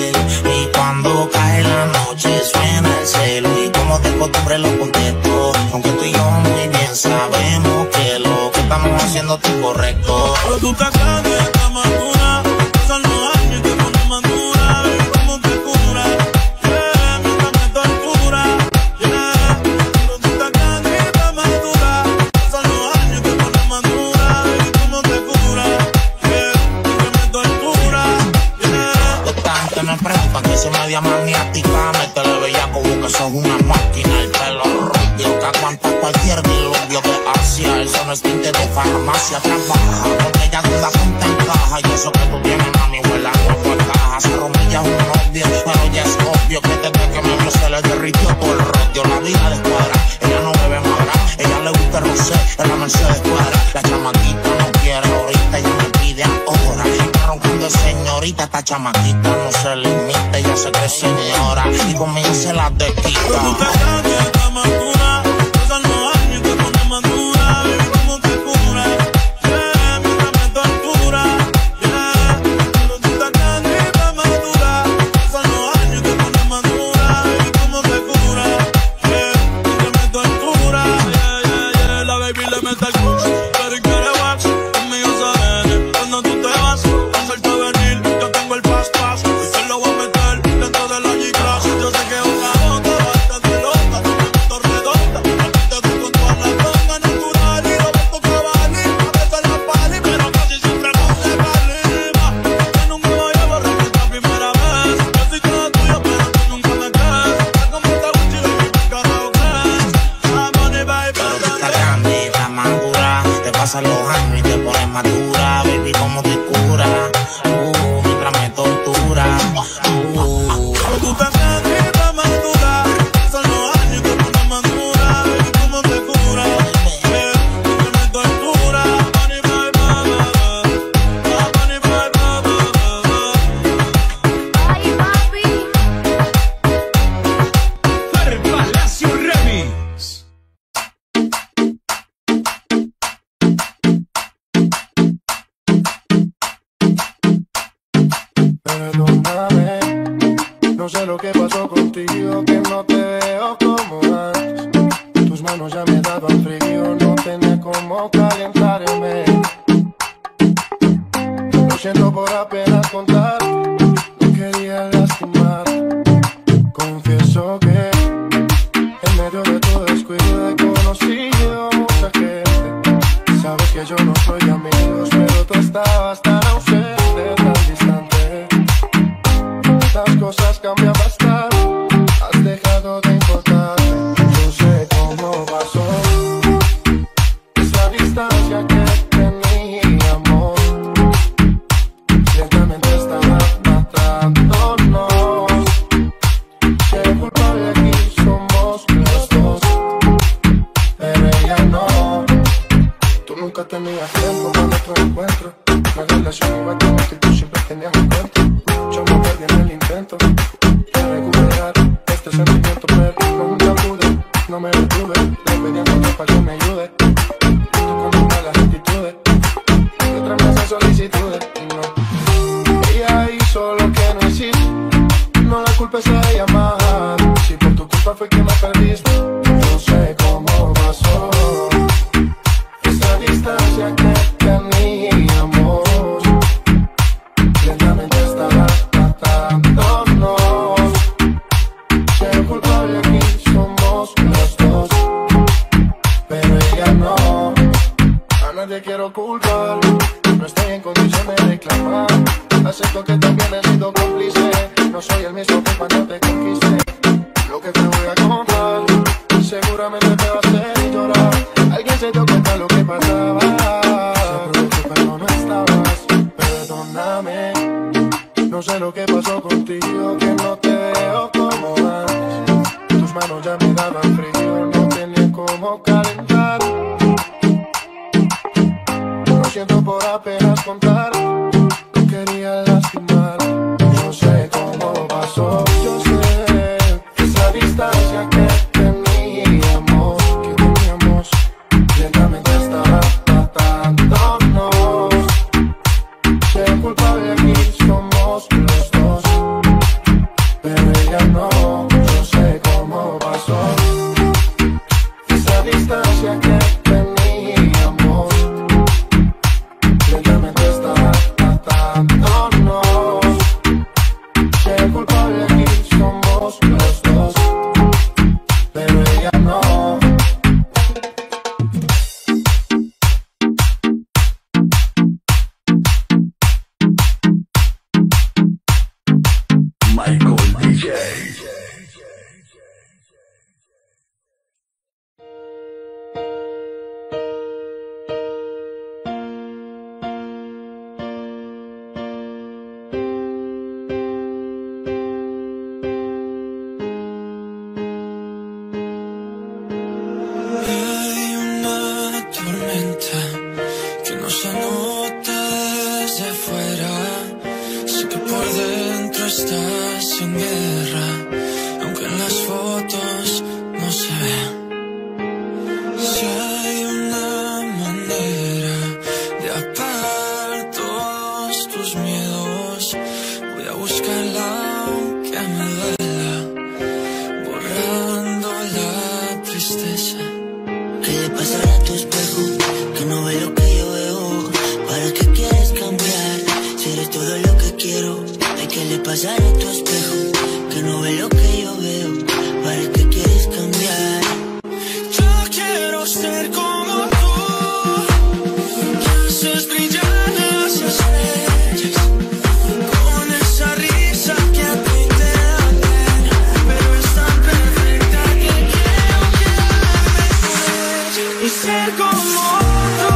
Y cuando cae la noche suena el celo y como de costumbre lo contesto. Aunque tú y yo muy bien sabemos que lo que estamos haciendo es incorrecto. Pero tú estás grande, estás madura, pasan los años y te pones madura. Baby, ¿cómo te cura? Yeah, mientras me tortura. Yeah, pero tú estás grande y estás madura. Pasan los años y te pones madura. Baby, ¿cómo te cura? Yeah, mientras me tortura. Yeah. Lo tanto me preocupa que se media maniática. Métele bella como que sos una máquina. El pelo rubio que aguanta cualquier diluvio de Asia. Eso no es tinte de farmacia. Trabaja porque ella duda con te encaja. Yo sé que tú tienes mami, huela nuevo en caja. Se romilla un novio, pero ya es obvio que desde que me vio se le derritió todo el rollo. La vida de cuadra, ella no bebe madra. Ella le gusta el rosé, en la Mercedes cuadra. La chamaquita no quiere ahorita, ella me pide ahora. Está roncando de señorita, esta chamaquita no se limita. Ella se cree señora y conmigo se la desquita. Pero tú estás grande, estás madura. Pasan los años y te pones madura. Baby, ¿cómo te cura? Yeah, mientras me tortura. Yeah, pero tú estás grande y estás madura. Pasan los años y te pones madura. Baby, ¿cómo te cura? Yeah, mientras me tortura. Yeah, yeah, yeah, la baby le mete el cuch, pero y quiere wax. Conmigo se viene, cuando tú te vas, hacerte venir. Yo tengo el pas pas y te lo voy a meter dentro de la G-Class. Yo sé que una gota basta de loca, tú me meto redonda. Aquí te doy con toda la tonga natural y Roberto Cavalli. A veces la pali, pero casi siempre no se calima. Yo nunca voy a borrar nuestra primera vez. Yo soy todo tuyo, pero tú nunca me crees. Es como esta Gucci, baby, ¿qué carajo crees? Ah, money, baby, Pero tú estás grande, estás madura. Te pasan los años y te pones madura. Baby, ¿cómo te cura? Uh, mientras me tortura. Uh. Pero tú estás grande y estás madura. Pasan los años y te pones madura. Baby, ¿cómo te cura? Yeah, mientras me tortura. Money, baby, baby. Ah, money, baby, baby. Palacio Remix. Perdóname, no sé lo que pasó contigo, que no te veo como antes. Tus manos ya me daban frío, no tenía como calentarme. Lo siento por apenas contar, no quería lastimar. Confieso que en medio de tu descuido he conocido mucha gente. Sabes que yo no soy de amigos, pero tú estabas tan ausente, tan distante. Las cosas cambian bastante, has dejado de importarme. Yo sé cómo pasó esa distancia que teníamos. Lentamente estaba matándonos. Si el culpable aquí somos los dos, pero ella no. Tú nunca tenías tiempo para nuestro encuentro. La relación iba a tener que tú siempre tenías un cuento. Yo me perdí en el intento de recuperar este sentimiento, pero nunca pude, no me detuve. Le pedí a otro para que me ayude. Tú con malas actitudes, detrás me hace solicitudes y no. Ella hizo lo que no hiciste, no la culpes a ella más. Si por tu culpa fue que me perdiste, no sé cómo pasó. seguramente te va a hacer llorar. Alguien se dio cuenta de lo que pasaba. Se aprovechó cuando no estabas. Perdóname, no sé lo que pasó contigo, que no te veo como antes. Tus manos ya me daban frío, no tenía cómo calentar. Lo siento por apenas contar, no quería lastimar. No sé cómo pasó, yo sé esa distancia que teníamos, que teníamos, lentamente estaba matándonos. Sé culpable aquí, somos los dos, pero ella no. Yo sé cómo pasó esa distancia que teníamos, lentamente estaba matándonos. Sé culpable aquí, somos los dos, pero ella no. Michael D J. Hay una tormenta que no se nota desde fuera. Sé que por dentro estás en guerra, aunque en las fotos no se ve. Si hay una manera de apagar todos tus miedos, voy a buscarla aunque me duela, borrando la tristeza. ¿Qué le pasará a tu espejo? Que no ve lo que yo veo. ¿Para qué quieres cambiar? Si eres todo lo que quiero. Ay, ¿qué le pasará a tu espejo? Que no ve lo que yo veo. ¿Para qué quieres cambiar? Yo quiero ser como tú, que haces brillar las estrellas, con esa risa que a ti te da pena, pero es tan perfecta que quiero quedarme con ella y ser como tú.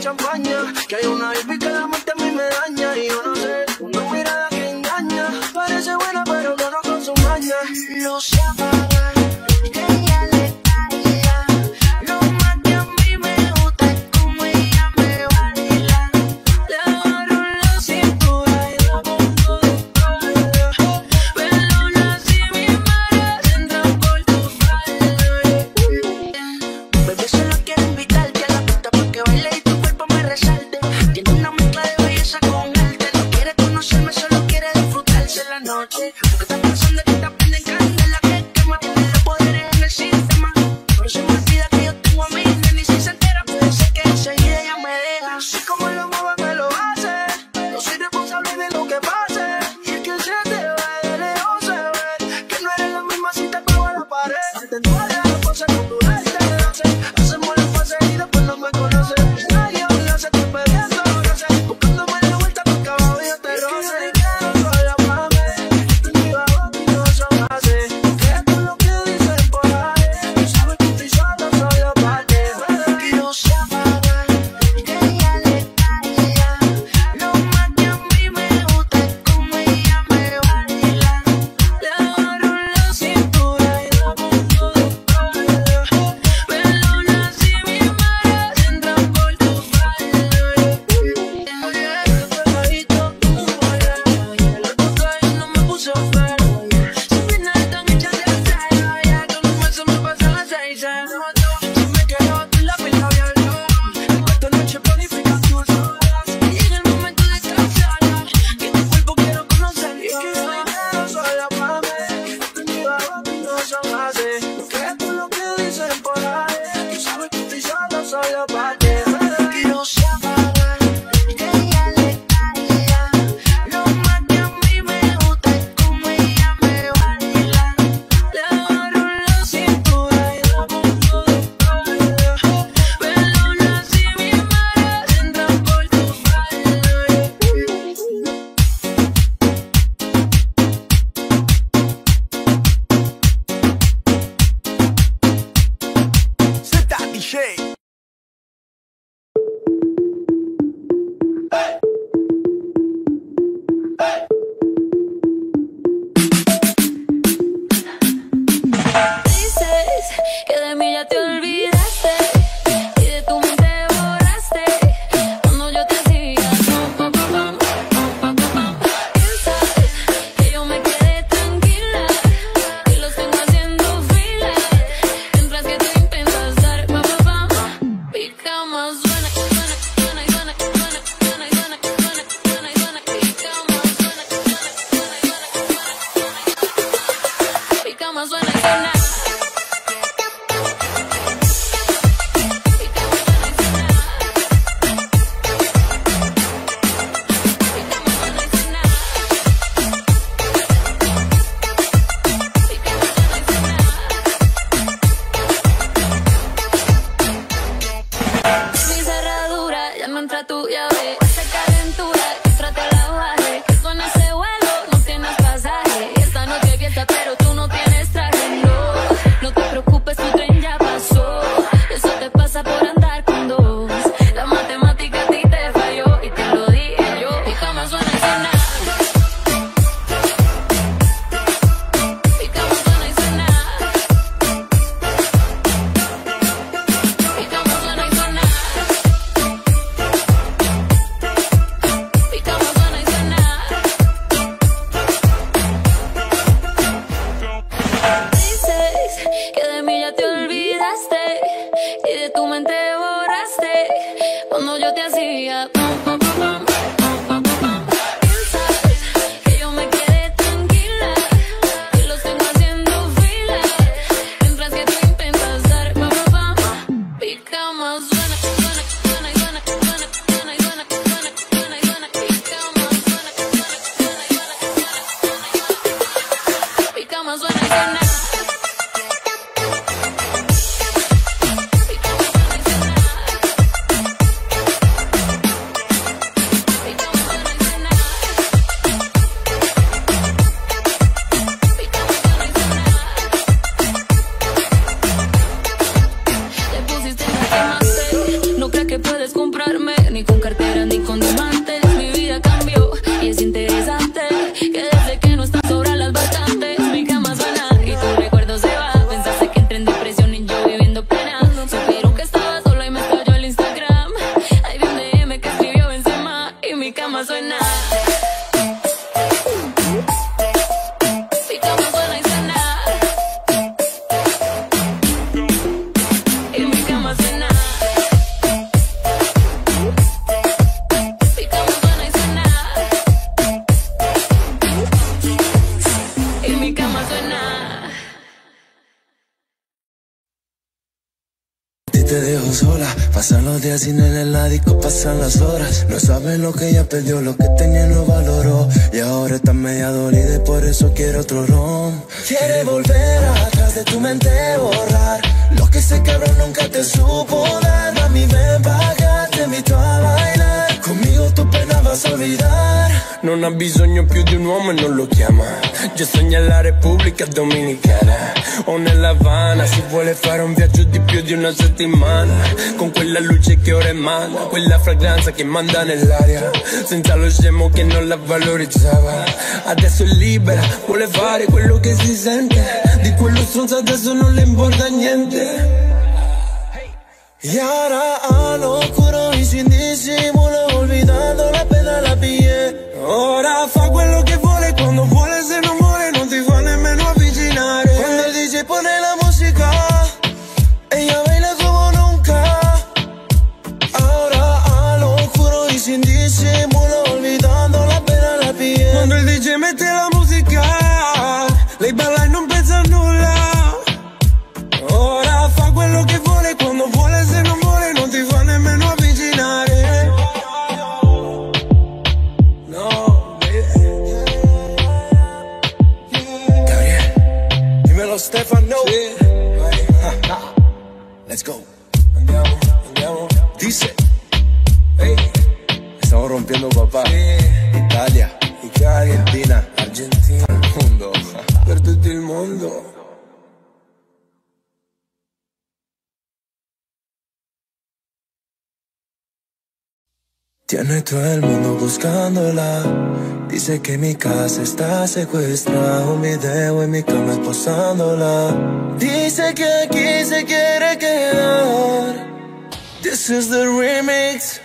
champaña, que hay una hippie que la mente a mí me daña. Y yo no sé, una mirada que engaña. Parece buena pero no con su maña. Lo se apaga, ella le calla. Lo más que a mí me gusta es como ella me baila. Le agarro la cintura y la pongo de espalda. Perdona si mis mareas entran por tu falda. Bebé, solo quiero invitarte a la pista pa' que baile y tu cuerpo me resalte. Tiene una mezcla de belleza con arte. No quiere conocerme, solo quiere disfrutarse la noche. Porque está pensando que está prende candela que quema. Tiene los poderes en el sistema. Por eso me olvida que yo tengo a mi nena. Y si se entera puede ser que enseguida ella me deja. Así como lo mueve me lo hace. No soy responsable de lo que pase. Y es que se te ve de lejos se ve que no eres la misma si te pego a la pared. Te duele la cosa cultural y te hace. Hacemos la fase y después no me conoces. Nadie habla, se estoy perdiendo, no sé. Buscándome la vuelta porque abajo yo te roce. Sola pa' mí, estoy bajo y no son así. Que esto es lo que dicen por ahí. Tú sabes que estoy solo, solo pa' ti. Y no se apaga, ella le calla. Lo más que a mí me gusta es como ella me baila. Le agarro la cintura y la pongo de espalda. Perdona si mis mareas entran por tu falda. Oye, pegadito, tú mola. El otro día no me puse oferta. Si mi nada tan hecha de acero, ya con un beso me pasan las seis. Si me quedo tú la piel abierta. Esta noche planifica tus horas. Y llega el momento de descansarla, que tu cuerpo quiero conocer. Y que soy quiero sola pa' mí. Estoy bajo y no son así. Que esto es lo que dicen por ahí. Tú sabes que estoy solo, solo pa' ti. Y no se apaga, ella le calla. Lo más que a mí me gusta es como ella me baila. Le agarro la cintura y la pongo de espalda. Perdona si mis mareas entran por tu falda. Z D J. Dices que de mí ya te olvidaste y de tu mente borraste cuando yo te hacía pam, pam, pam, pam, pam, pam. Piensas que yo me quedé tranquila y los tengo haciendo fila mientras que tú intentas dar pam, pam, pam. Pica más suena, suena, suena y suena, suena, suena y suena, suena, suena y suena. Pica más suena, suena, suena y suena, suena, pica más suena y suena. Mi cerradura ya no entra tu llave. Esa calentura que trate la baje. Que con ese vuelo no tienes pasaje. Y esta noche fiesta pero tú no tienes traje. No, no te preocupes, tu tren ya pasó. Eso te pasa por andar con dos. La matemática a ti te falló y te lo dije yo. Mi cama suena y suena. Mi cama suena y suena. Mi cama suena y suena. Mi cama suena y suena. Dices que de mí ya te olvidaste y de tu mente borraste cuando yo te hacía pam, pam, pam, pam, pam, pam, pam. Piensas que yo me quedé tranquila y los tengo haciendo fila mientras que tú intentas dar pam, pam, pam. Pica más suena, suena, suena y suena, suena, suena y suena, suena, suena y suena. Pica más suena, suena, suena y suena, suena, pica más suena y suena. Pica más suena y suena. puedes comprarme, ni con cartera ni con diamantes. Mi vida cambió y es interesante que desde que no estás sobran las vacantes. Mi cama suena y tu recuerdo se va. Pensaste que entré en depresión y yo viviendo pena. Supieron que estaba sola y me estalló el Instagram. Ahí vi un D M que escribió Benzema y mi cama suena. Te dejo sola, pasan los días sin él en la disco, pasan las horas. No sabes lo que ella perdió, lo que tenía no valoró. Y ahora está media dolida y por eso quiere otro ron. Quiere volver atrás de tu mente, borrar lo que ese cabrón nunca te supo dar. Mami, ven pa' acá, te invito a bailar. Conmigo tu pena vas a olvidar. Non ha bisogno più di un uomo e non lo chiama. Già sogna la Repubblica Dominicana o nella Havana. Si vuole fare un viaggio di più di una settimana, con quella luce che ora emana, quella fragranza che manda nell'aria, senza lo scemo che non la valorizzava. Adesso è libera, vuole fare quello che si sente. Di quello stronzo adesso non le importa niente. Y ahora a lo oscuro y sin disimulo, olvidando la pena la pillé. Ora fa quello che vuole, quando vuole, se non vuole non ti fa nemmeno avvicinare. Quando el D J pone la música, ella baila como nunca. Ahora a lo oscuro y sin disimulo, olvidando la pena la pillé. Quando il D J mette la musica, lei balla e non pensa a nulla. Ora fa quello che vuole, quando vuole, se non vuole non ti fa nemmeno avvicinare. No, baby. Gabriel, dímelo Stefano. Sì. Let's go. Andiamo, andiamo. Dice, Hey. estamos rompiendo papá. Sì. Italia, Italia, Argentina, Argentina, al mundo. per tutto il mondo. Tiene todo el mundo buscándola. Dice que mi casa está secuestrada. Un video en mi cama esposándola. Dice que aquí se quiere quedar. This is the remix.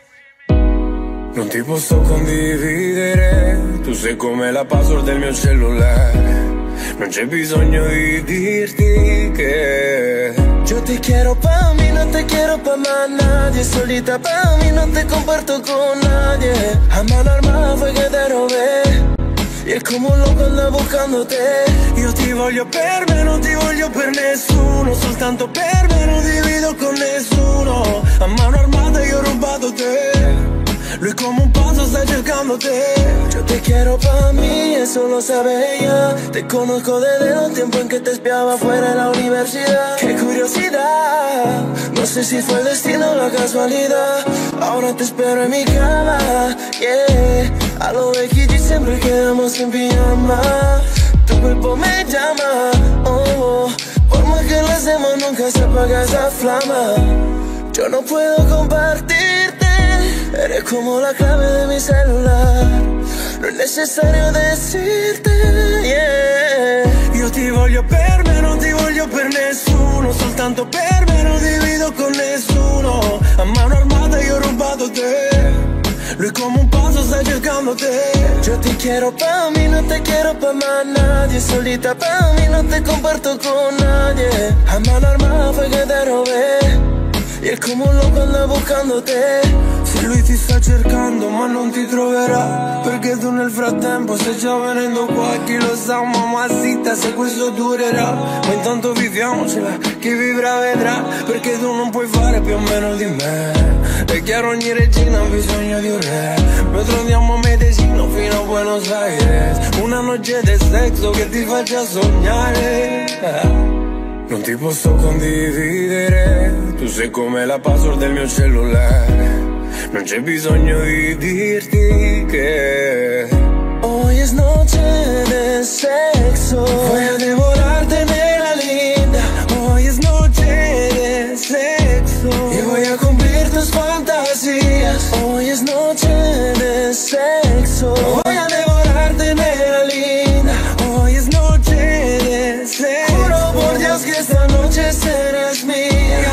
Non ti posso condividere, tu sai come la password del mio cellulare. Non c'è bisogno di dirti che yo te quiero pa' mí, no te quiero pa' más nadie. Solita pa' mí, no te comparto con nadie. A mano armada fue que te robé. Y es como un loco anda buscándote. io ti voglio per me, non ti voglio per nessuno. Soltanto per me, non divido con nessuno. A mano armata io ho rubato te. Lui como un paso está cercándote. Yo te quiero pa' mí, eso lo sabe ella. Te conozco desde los tiempos en que te espiaba fuera de la universidad. Qué curiosidad, no sé si fue el destino o la casualidad. Ahora te espero en mi cama, yeah. A lo Becky G siempre quedamos en pijama. Tu cuerpo me llama, oh, oh. Por más que lo hacemos nunca se apaga esa flama. Yo no puedo compartirte, eres como la clave de mi celular. No es necesario decirte, yeah. Io ti voglio per me, non ti voglio per nessuno. Soltanto per me, non divido con nessuno. A mano armata io ho rubato te. Lui como un paso está cercándote. Yo te quiero pa' mí, no te quiero pa' más nadie. Solita pa' mí, no te comparto con nadie. A mano armada fue que te robé. Y es como un loco anda buscándote. Se lui ti sta cercando ma non ti troverà, perché tu nel frattempo stai già venendo qua. Chi lo sa mamacita se questo durerà. Ma intanto viviamocela, chi vivrà vedrà. Perché tu non puoi fare più o meno di me. È chiaro ogni regina ha bisogno di un re. Noi troviamo a Medellino fino a Buenos Aires. Una noche de sexo che ti faccia sognare. Non ti posso condividere, tu sei come la password del mio cellulare. Non c'è bisogno di dirti che hoy es noche de sexo. Voy a devorarte nella linda. Hoy es noche de sexo. Y voy a cumplir tus fantasías. Hoy es noche de sexo. Voy a devorarte, nena linda. Hoy es noche de sexo. Juro por Dios que esta noche serás mía.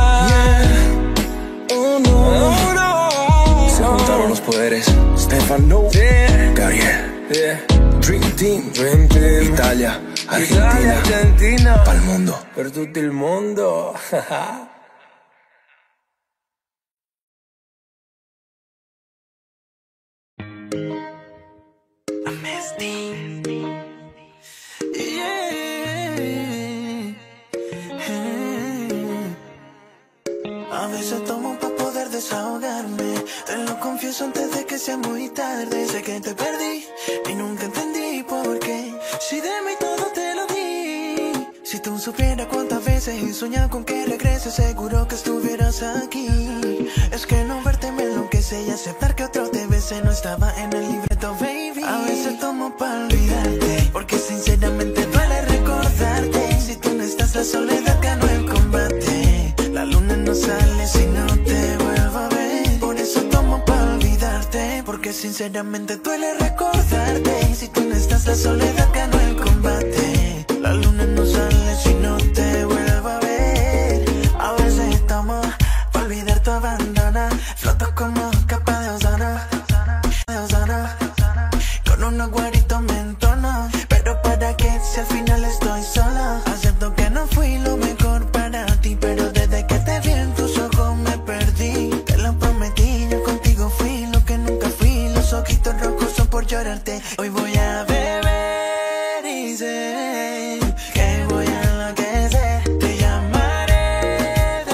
Yeah. Oh no, oh no. Se juntaron los poderes. Stefano, yeah. Gabriel, yeah. Dream Team, Dream Team. Italia, Argentina, Italia, Argentina. Pa'l mundo, per tutto il mondo. A veces tomo pa' poder desahogarme. Te lo confieso antes de que sea muy tarde. Sé que te perdí y nunca entendí por qué. Si de mí todo te lo di. Si tú supieras cuántas veces he soñado con que regreses, seguro que estuvieras aquí. Es que no verte me enloquece y aceptar que otro te bese no estaba en el libreto, baby. A veces tomo pa' olvidarte, porque sinceramente duele recordarte. Si tú no estás, la soledad ganó el combate. La luna no sale si no te vuelvo a ver. Por eso tomo pa' olvidarte, porque sinceramente duele recordarte. Si tú no estás, la soledad ganó el combate. La luna no sale si no te vuelvo a ver. A veces tomo pa' olvidar tu abandono. Floto como capa de ozono, de ozono. Con unos guaritos me entono. Pero para qué si al final estoy sola. Acepto que no fui lo mejor para ti, pero desde que te vi en tus ojos me perdí. Te lo prometí, yo contigo fui lo que nunca fui. Los ojitos rojos son por llorarte. Hoy voy a beber y sé que voy a enloquecer. Te llamaré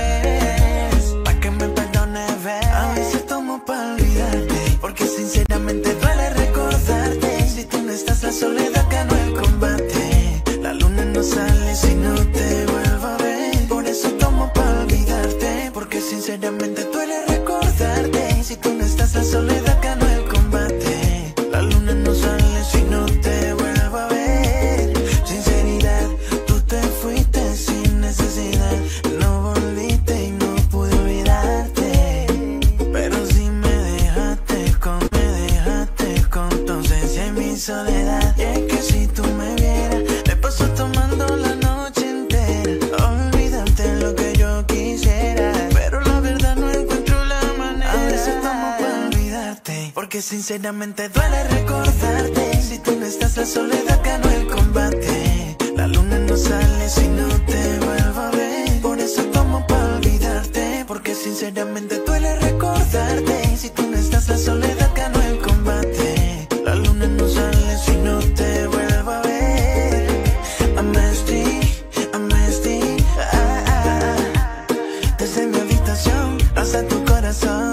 después pa' que me perdones, ver. A veces tomo pa' olvidarte, porque sinceramente duele recordarte. Si tú no estás, la soledad ganó el combate. La luna no sale si no te vuelvo a ver. Por eso tomo pa' olvidarte, porque sinceramente duele recordarte. Si tú no estás, la soledad ganó el combate. La luna no sale si no te vuelvo a ver. Sinceridad, tú te fuiste sin necesidad. No volviste y no pude olvidarte. Pero si me dejaste con, me dejaste con tu ausencia y mi soledad. Y es que si tú me vieras, me paso tomando la noche entera. Olvídate lo que yo quisiera, pero la verdad no encuentro la manera. A veces tomo para olvidarte, porque sinceramente duele recordarte. Si tú no estás, la soledad ganó el combate. La luna no sale si no te vuelvo a ver. Por eso tomo para olvidarte, porque sinceramente duele recordarte. Si tú no estás, la soledad ganó el combate. La luna no sale si no te vuelvo a ver. Amnesty, amnesty, ah, ah, ah. Desde mi habitación hasta tu corazón.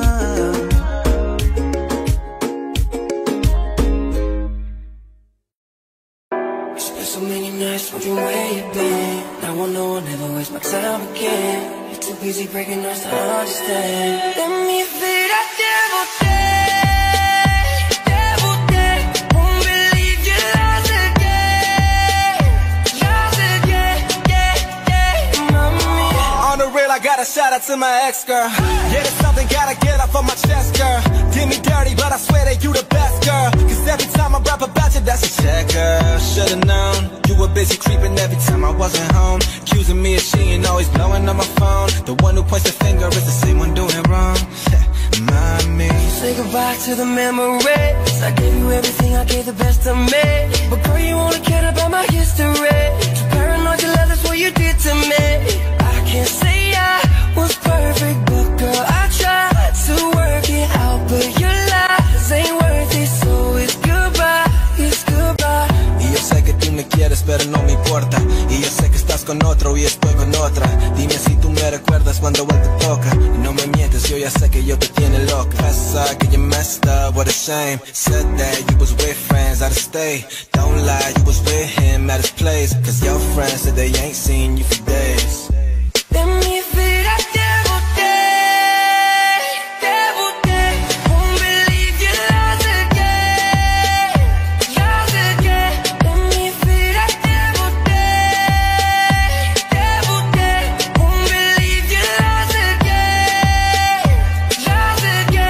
Spent so many nights wondering where you've been. Now I know I'll never waste my time again. You're too busy breaking us to understand. De mi vida te boté, te boté. Won't believe you lost again, lost again, yeah, yeah, mami. On the real, I got a shout out to my ex-girl. Yeah, there's something gotta get off of my chest, girl. Did me dirty, but I swear that you the best, girl. Cause every time I rap about you, that's a check, girl. Should've known you were busy creeping every time I wasn't home, accusing me of cheating, always blowing up my phone. The one who points the finger is the same one doing wrong. Mommy, say goodbye to the memories. I gave you everything, I gave the best of me. But girl, you only cared about my history. Too paranoid to love, that's what you did to me. I can't say I was perfect, but girl, I tried to work it out. But your lies ain't worth it, so it's goodbye, it's goodbye. Y yo sé que tú me quieres, pero no me importa. Y yo sé que estás con otro y estoy con otra. Dime si tú me recuerdas cuando él te toca. Y no me mientes, yo ya sé que yo te tiene loca. Pasa que you messed up, what a shame. Said that you was with friends out of state. Don't lie, you was with him at his place. Cause your friends said they ain't seen you for days. De mi vida te boté, te boté. Won't believe you lost again, lost again. De mi vida te boté, te boté. Won't believe you lost again, lost again.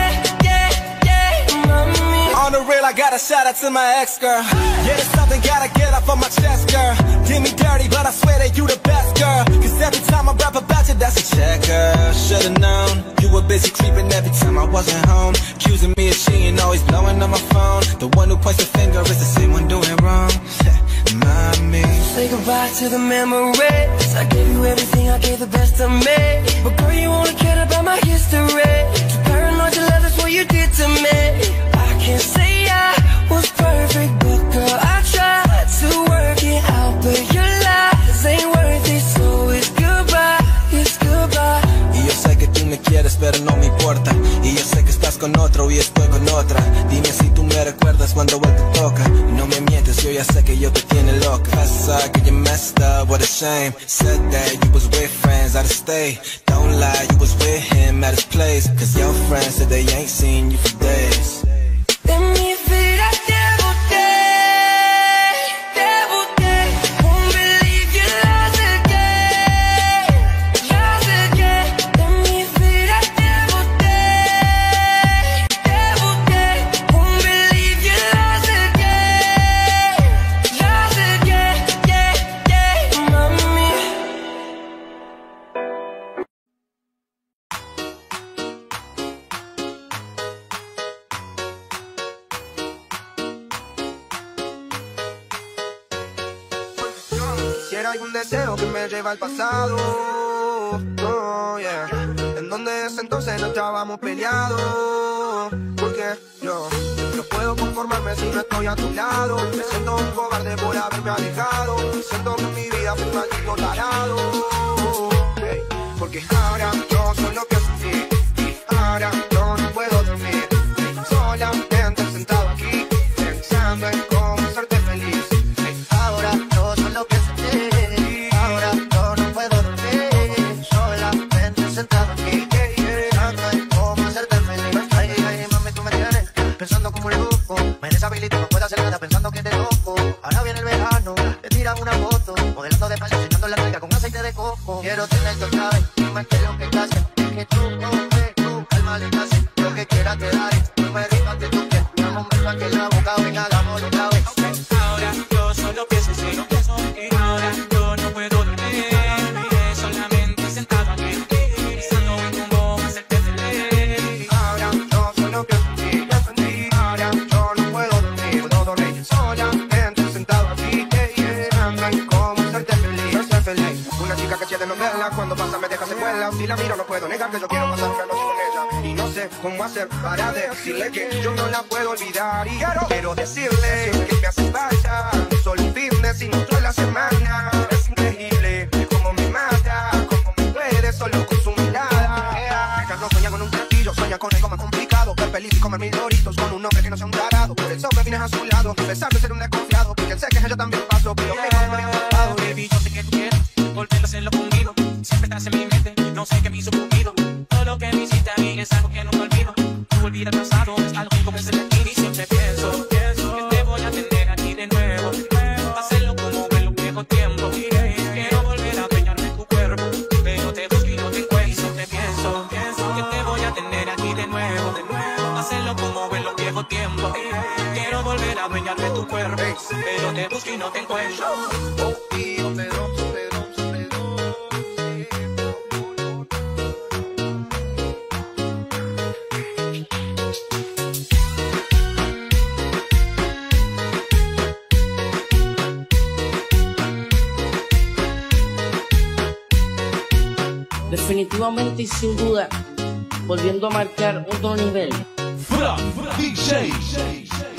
gotta shout out to my ex girl. Yeah, there's something gotta get off of my chest, girl. Did me dirty, but I swear that you the best, girl. Cause every time I rap about you, that's a check, girl. Should've known you were busy creeping every time I wasn't home, accusing me of cheating, always blowing on my phone. The one who points the finger is the same one doing wrong. Mommy, say goodbye to the memories. I gave you everything, I gave the best of me. But girl, you only cared about my history. Too paranoid to love, that's what you did to me. I can't say I was perfect, but girl, I tried to work it out. But your lies ain't worth it, so it's goodbye, it's goodbye. Y yo sé que tú me quieres, pero no me importa. Y yo sé que estás con otro y estoy con otra. Dime si tú me recuerdas cuando él te toca. Y no me mientes, yo ya sé que yo te tiene loca. Pasa que you messed up, what a shame. Said that you was with friends out of state. Don't lie, you was with him at his place. Cause your friends said they ain't seen you for days. De mi vida te boté, te boté. Won't believe you lost again, lost again. De mi vida te boté, te boté. Won't believe you lost again, lost again, yeah, yeah, mami. Quisiera algún deseo que me lleva al pasado, oh yeah. En donde desde entonces no estábamos peleados. Porque yo no puedo conformarme si no estoy a tu lado. Me siento un cobarde por haberme alejado. Siento que en mi vida fue un maldito tarado, hey. Porque ahora yo soy lo que sentí. Ahora yo no puedo dormir, solamente sentado aquí pensando en cómo hacerte feliz. Ahora yo soy lo que sentí. Ahora yo no puedo dormir, solamente sentado aquí pensando en cómo hacerte feliz. Ay, ay, ay, mami, tú me tienes pensando como un loco. Me deshabilito, no puedo hacer nada pensando que te loco. Ahora viene el verano, te tiras una foto modelando de paso, enseñando la rica con aceite de coco. Quiero tenerte otra vez, dime qué es lo que te hace. Es que tú, coge, tú, calma le hace. Lo que quieras te daré, tú me digas que tú quieres. Dame un beso aquí en la boca, venga, hagámoslo otra vez. Ahora yo solo pienso en ti, y ahora yo no puedo dormir, solamente sentado aquí pensando en cómo hacerte feliz. Ahora yo solo pienso en ti, pienso en ti. Ahora yo no puedo dormir, puedo dormir solamente sentado aquí pensando en cómo hacerte feliz, ser feliz. Una chica que siete novela, cuando pasa me deja secuela. Si la miro no puedo negar que yo quiero pasar una noche con ella. Y no sé cómo hacer para decirle que yo no la puedo olvidar. Y quiero, quiero decirle que me hace falta solo un fitness y no toda la semana. Es increíble cómo me mata, cómo me puede solo con su mirada. Ricardo sueña con un platillo, sueña con algo más complicado. Ver feliz y comer mil doritos con un hombre que no sea un tarado. Por eso me vienes a su lado, a pesar de ser un desconfiado. Porque sé que ella también pasó por lo mismo que me había pasado. Baby, yo sé que tú quieres volver a hacerlo conmigo. Siempre estás en mi mente, no sé qué me hizo conmigo. Todo lo que me hiciste a mí es algo que nunca olvido. Tú olvidas el pasado, es algo que comienza en ti. Y siempre pienso, pienso que te voy a tener aquí de nuevo, hacerlo como en los viejos tiempos. Quiero volver a bañarme en tu cuerpo, pero te busco y no te encuentro. Y siempre pienso, pienso que te voy a tener aquí de nuevo, hacerlo como en los viejos tiempos. Quiero volver a bañarme en tu cuerpo, pero te busco y no te encuentro. Oh, tío, Pedro, Pedro. Definitivamente y sin duda, volviendo a marcar otro nivel. Fra, Fra, D J.